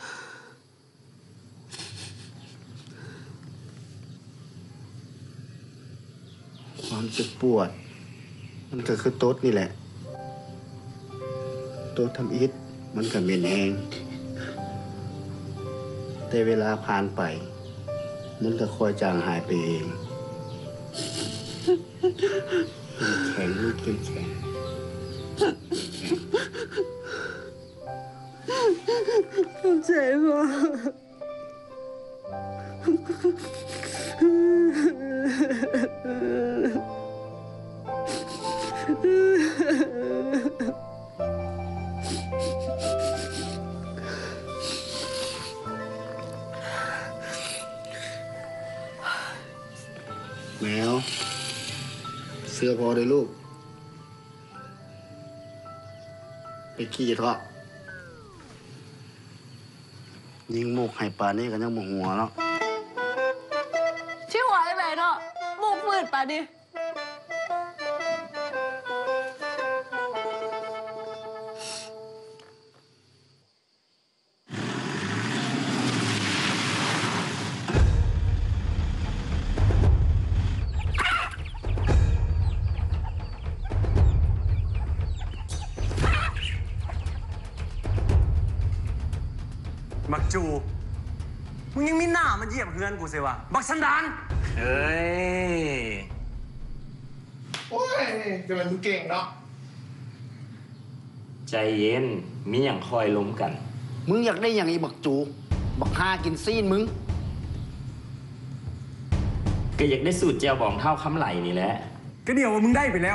ความเจ็บปวด มันก็คือโต๊ดนี่แหละ โต๊ดทำอิฐมันก็เป็นเอง แต่เวลาผ่านไป มันก็ค่อยจางหายไปเองแข็งลูกแข็งแข็งเข้าใจป่ะแมว เสื้อพอเลยลูก ไปขี่เถอะยิงมุกให้ป่านนี้ก็ยังโมหัวแล้วชื่อหวายแม่เนาะมุกมืดป่ะดิมักจู มึงยังมีหน้ามาเยี่ยมเพื่อนกูสิวะ บักสันดานเอ้ยโอ้ยจะเป็นมึงเก่งเนาะใจเย็น มีอย่างคอยล้มกันมึงอยากได้อย่างอีบักจู บักฮากินซีนมึงก็อยากได้สูตรแจวบองเท่าคำไหลนี่แหละก็เดี๋ยวว่ามึงได้ไปแล้ว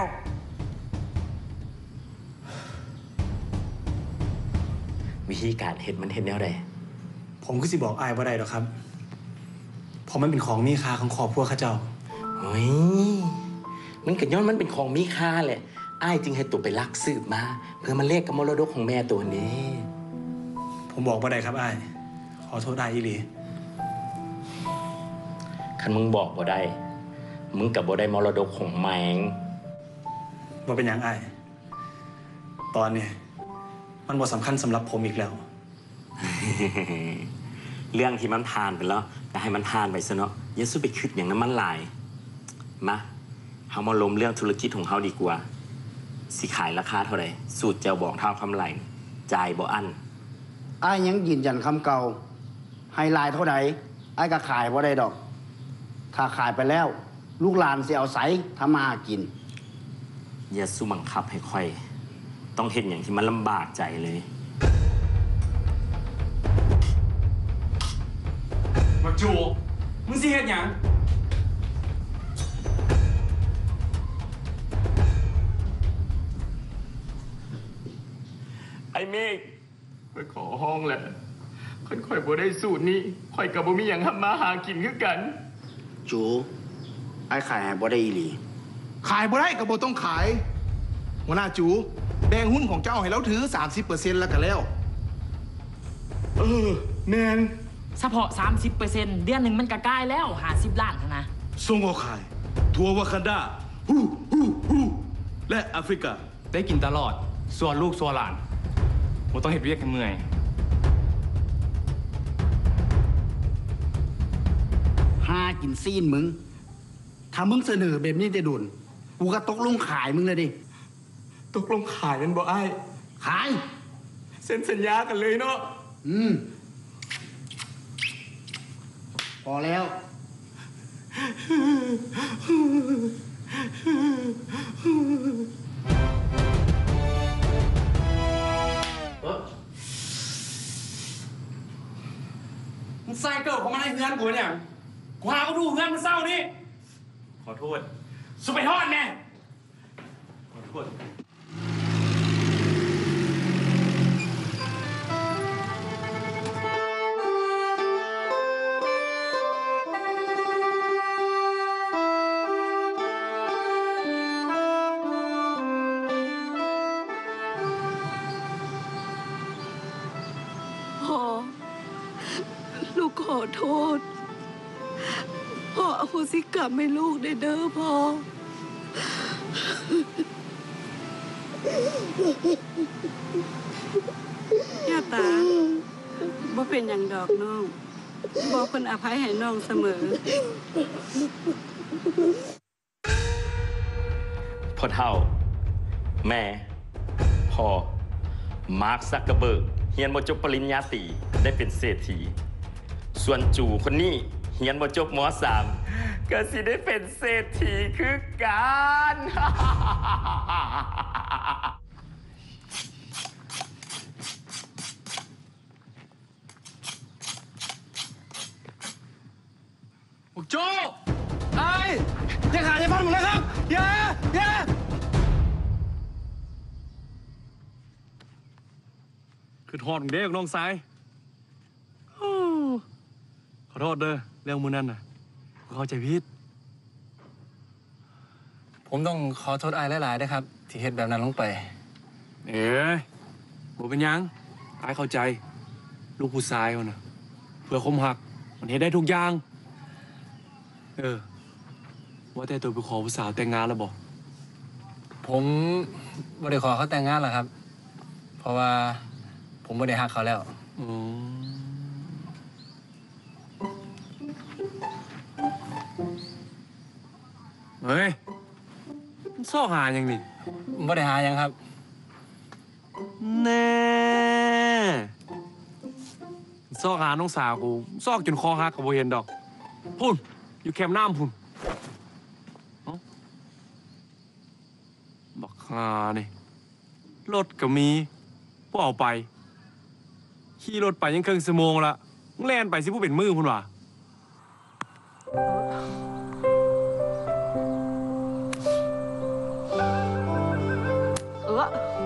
วิธีการเห็ดมันเห็ดแนวใดผมก็สิบอกอายว่าได้หรอกครับเพราะมันเป็นของมีค่าของครอบครัวข้าเจ้าเฮ้ย มันก็ย้อนมันเป็นของมีค่าแหละอ้ายจึงให้ตัวไปลักสืบมา เพื่อมาเลขกับมรดกของแม่ตัวนี้ผมบอกว่าได้ครับอาย ขอโทษอายอีหลีคันมึงบอกบ่ได้ มึงกับบ่ได้มรดกของแมงว่าเป็นอย่างอาย ตอนนี้มันบ่สำคัญสำหรับผมอีกแล้วเรื่องที่มันผ่านไปแล้วแต่ให้มันผ่านไปซะเนาะอย่าสู้ไปคิดอย่างนั้นมันหลาย มาเฮามาล้มเรื่องธุรกิจของเฮาดีกว่า สิขายราคาเท่าไหร่สูตรเจ้าบอกเท่าคำไหลจ่ายบ่อั้นอ้ายยังยืนยันคำเก่า ไฮไลท์เท่าไหร่อ้ายก็ขายบ่ได้ดอก ถ้าขายไปแล้ว ลูกหลานสิเอาใสทำมาหากินอย่าสู้บังคับให้ค่อย ต้องเห็นอย่างที่มันลำบากใจเลยมักจู มึงสิเฮ็ดหยังไอ้เมฆไปขอห้องแหละค่อยค่อยบ่ได้สูตรนี้ค่อยกับบ่มีอย่างทำมาหากินคือกันจูไอ้ายขายให้บ่ได้อีหลีขายบ่ได้ก็บ่ต้องขายหัวหน้าจูแบ่งหุ้นของเจ้าให้เราถือ สามสิบเปอร์เซ็นต์ แล้วกันแล้วเออ แมนเฉพาะ สามสิบเปอร์เซ็นต์ เดือนหนึ่งมันก็กลายแล้วหาสิบล้านนะส่งออกขาย ทัวร์วากันดาฮู้ฮู้ฮู้และแอฟริกาได้กินตลอด ส่วนลูกส่วนหลานผมต้องเห็ดเวียกให้เมื่อยกินซีนมึง ถ้ามึงเสนอแบบนี้จะดุนกูก็ตกลงขายมึงเลยดิตกลงขายกันบ่ไอ้ายขายเซ็นสัญญากันเลยเนาะอืม พอแล้วมึงใส่เกิดของมันในเฮือนกูเนี่ยกูหากูดูเฮือนมันเศร้านี่ขอโทษสุดไปทอดแน่ขอโทษพ่อ ลูกขอโทษ พ่ออโหสิกรรมให้ลูกได้เด้อพ่อย่าตาบ่เป็นอย่างดอกน้องบอกเพิ่นอภัยให้น้องเสมอพ่อเฒ่า แม่ พ่อ มาร์ค ซักเกอร์เบิร์กเฮียนบ่จบปริญญาตรีได้เป็นเศรษฐี ส่วนจู่คนนี้เฮียนบ่จบม.สาม ก็สิได้เป็นเศรษฐีคือกันโอ้โจไอ้ยังหายังพันหมดเลยครับอย่าอย่าคือทอดของเด็กน้องสายอ้าวขอโทษเด้อเรื่องมือนั่นน่ะกูเข้าใจผิดผมต้องขอโทษอายหลายๆด้วยครับ ที่เฮ็ดแบบนั้นลงไปเอ๋บ่เป็นหยังอายเข้าใจ ลูกผู้ชายเขาน่ะเพื่อคมหัก มันเฮ็ดได้ทุกอย่าง เออ ว่าแต่ตัวไปขอผู้สาวแต่งงานแล้วบอกผมบ่ได้ขอเขาแต่งงานหรอกครับ เพราะว่าผมบ่ได้ฮักเขาแล้วอืมเฮ้ยมันซ่อหาอย่างนี่บ่ได้หาหยังครับแน่ซอกหาน้องสาวกูซอกจนคอหักกับโบเห็นดอก พุ่น อยู่แคมป์น้ำพุ่นเอ้าบักฮานี่รถก็มีพวกเอาไป ขี่รถไปยังครึ่งชั่วโมงละมึงแล่นไปสิผู้เป็นมือพุ่นว่ะเออ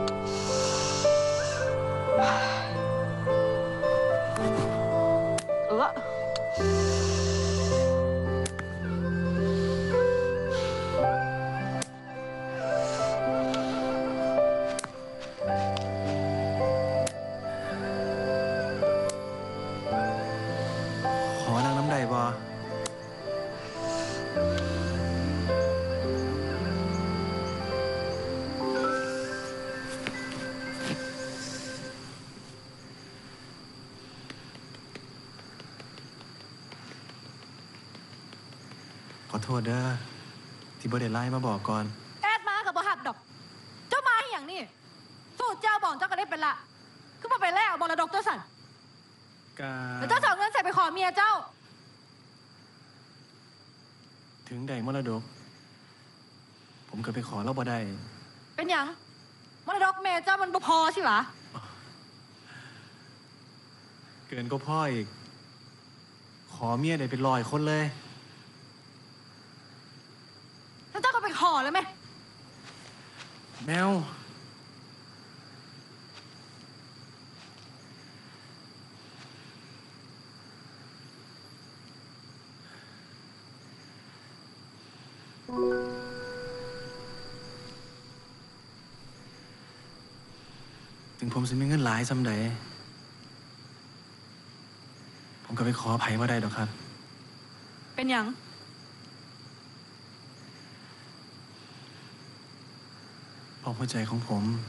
เออขอนั่งน้ำใดบ่ ขอโทษเด้อที่บ่ได้ไล่มาบอกก่อนแอดมากับบ่หับดอก เจ้ามาให้อย่างนี้สู้เจ้าบอกเจ้าก็ได้เป็นละคือมาไปแล้วมรดกเจ้าสันกาแล้วเจ้าจะเอาเงินใส่ไปขอเมียเจ้าถึงใดมรดก ผมก็ไปขอเราบ่ได้เป็นหยังมรดกเมียเจ้ามันบ่พอใช่หรอเกินก็พ่ออีก ขอเมียได้เป็นร้อยคนเลยแล้วเจ้าก็ไปขอแล้วไหมแมว ถึงผมจะมีเงินหลายซำใด ผมก็ไปขออภัยว่าได้ดอกครับเป็นหยังเพราะหัวใจของผม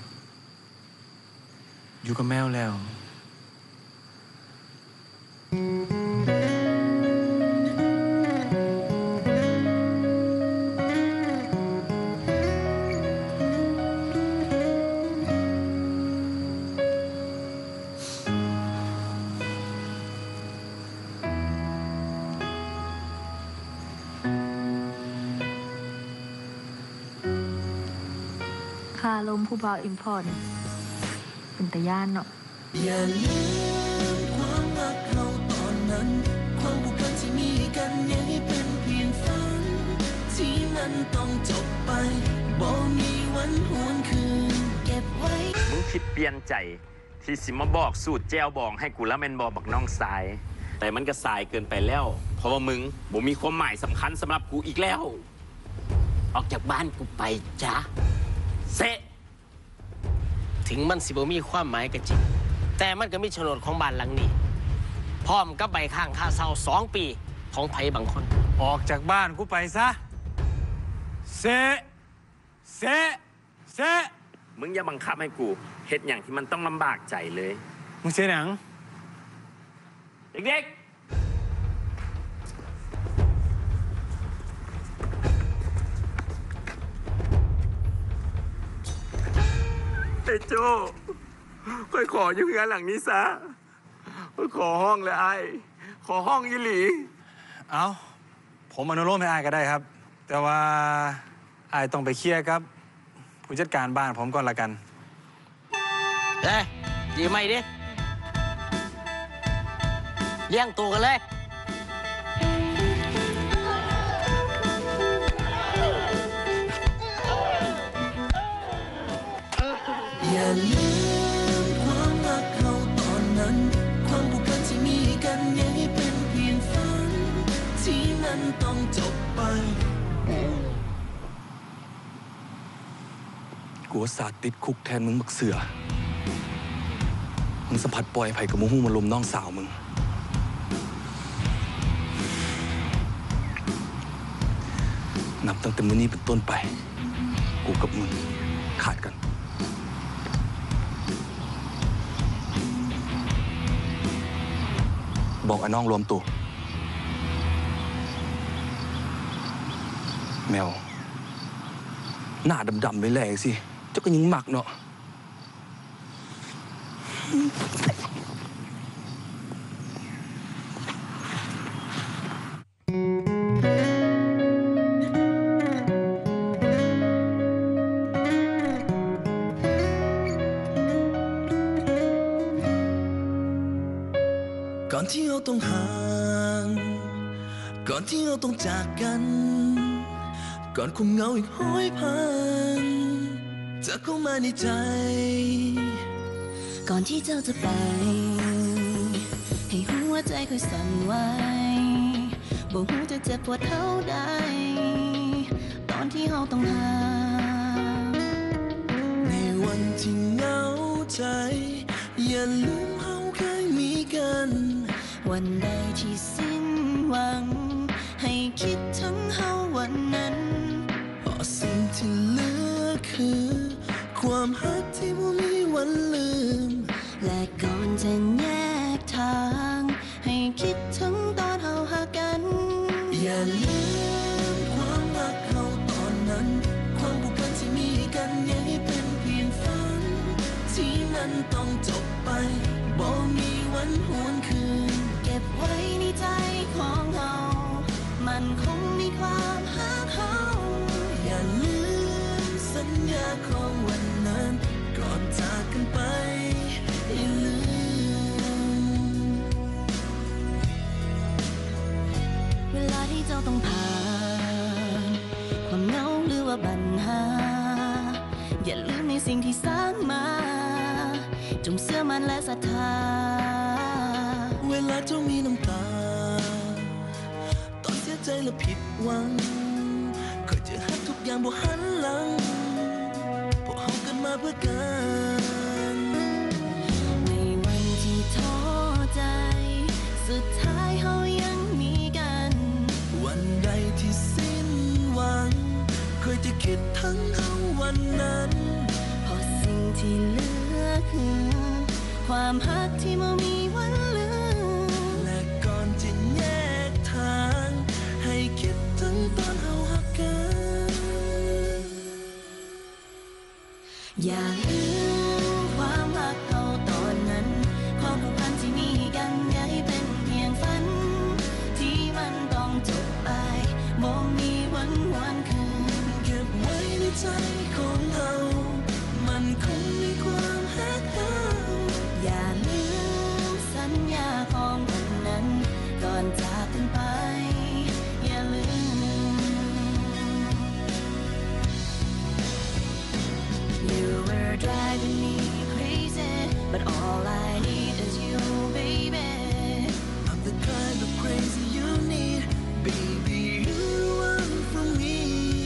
อยู่กับแมวแล้วเาลมผู้บ่าวอิมพอร์ตเป็นตะย่านเนาะอย่าลืมความรักเราตอนนั้นความผูกพันที่มีกันอย่าให้เป็นเพียงฝันที่มันต้องจบไปบ่มีวันหวนคืนเก็บไว้มึงคิดเปลี่ยนใจที่สิมาบอกสูตรแจวบองให้กูแล้วแม่นบอกบักน้องสาย แต่มันก็สายเกินไปแล้ว เพราะว่ามึงบ่มีความหมายสำคัญสำหรับกูอีกแล้วออกจากบ้านกูไปจ้ะเซะถึงมันสิบ่มีความหมายก็จริงแต่มันก็มีโฉนดของบ้านหลังนี้พร้อมกับใบข้างค่าเช่าสองปีของไผบางคนออกจากบ้านกูไปซะเซะเซะเซะมึงอย่าบังคับให้กูเฮ็ดอย่างที่มันต้องลำบากใจเลยมึงเสียหนังเด็กๆไอ้โจ้ค่อยขออยู่งานหลังนี้ซะขอห้องเลยไอ้ขอห้องยี่หลีเอาผมอนุโลมให้อายก็ได้ครับ แต่ว่าอายต้องไปเคลียร์ครับผู้จัดการบ้านผมก่อนละกันเอ้ยยืมไม่ดิเลี้ยงตัวกันเลยอย่าลืมความรักเราตอนนั้นความผูกพันที่มีกันอย่าให้เป็นเพียงฝันที่มันต้องจบไปกูว่าสาดติดคุกแทนมึงบักเสือมึงสัมผัสปล่อยไผ่กับมูฮู้มาลุมน้องสาวมึงนับตั้งแต่มื้อนี้เป็นต้นไปกูกับมึงขาดกันบอกไอ้น้องรวมตัวแมวหน้าดำๆเลยแหละสิเจ้าก็ยิงหมักเนาะก่อนที่เราต้องห่างก่อนที่เราต้องจากกันก่อนความเหงาอีกห้อยพันจะเข้ามาในใจก่อนที่เจ้าจะไปให้หัวใจค่อยสั่นไหวบ่หูจะเจ็บปวดเท่าใดตอนที่เราต้องห่างในวันที่เหงาใจอย่าลืมเราเคยมีกันวันใดที่สิ้นหวังให้คิดถึงเฮาวันนั้นเพราะสิ่งที่เหลือคือความรักที่ไม่มีวันลืมและก่อนจะแยกทางให้คิดถึงตอนเฮาหากันอย่าลืมความรักเราตอนนั้นความผูกพันที่มีกันอย่าให้เป็นเพียงฝันที่มันต้องจบไปบ่มีวันหวนคืนเก็บไว้ในใจของเฮามันคงมีความรักเฮาอย่าลืมสัญญาของวันนั้นก่อนจากกันไปอย่าลืมเวลาที่เจ้าต้องผ่านความเหงาหรือว่าปัญหาอย่าลืมในสิ่งที่สร้างมาจงเชื่อมั่นและศรัทธาเวลาเจ้ามีน้ำตาตอนเสียใจและผิดหวังก็จะหักทุกอย่างบ่หันหลังพวกเราเกิดมาเพื่อกันในวันที่ท้อใจสุดท้ายเฮายังมีกันวันใดที่สิ้นหวังเคยจะคิดทั้งเฮาวันนั้นเพราะสิ่งที่เหลือคือความรักที่ไม่มีวันลืมและก่อนจะแยกทางให้คิดถึงตอนเฮาหักกันอย่าลืมความรักเราตอนนั้นความผูกพันที่มีกันอย่าให้เป็นเพียงฝันที่มันต้องจบไปบ่มีวันหวนคืนเก็บไว้ในใจของเรา are driving me crazy, but all I need is you, baby. I'm the kind of crazy you need, baby. You're the one for me.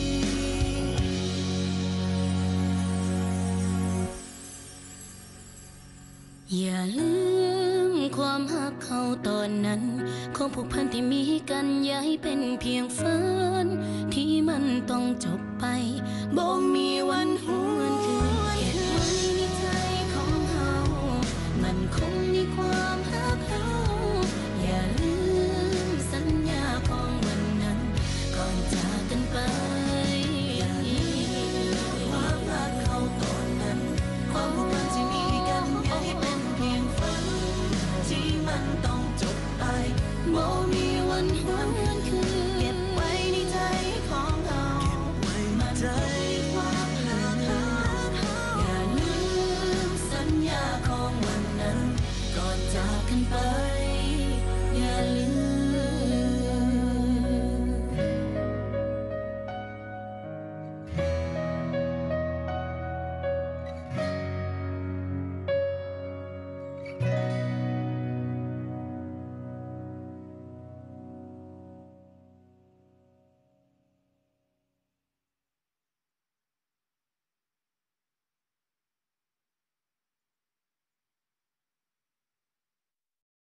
อย่าลืมความหักเขาตอนนั้นของผูกพันที่มีกันอย่าให้เป็นเพียงฝันที่มันต้องจบไปบ่มีวันหวนคืนเก็บไว้ในใจของเฮามันคงในความหักเฮาอย่าลืมสัญญาของวันนั้นก่อนจากกันไปอย่าลืมความหักเขาตอนนั้นความผูกพันที่มีกันอย่าให้เป็นเพียงฝันที่มันต้องจบไปบ่มีวันหวนคืนเก็บไว้ในใจของเรามันใจความหักเฮาอย่าลืมสัญญาของวันนั้นก่อนจากกันไป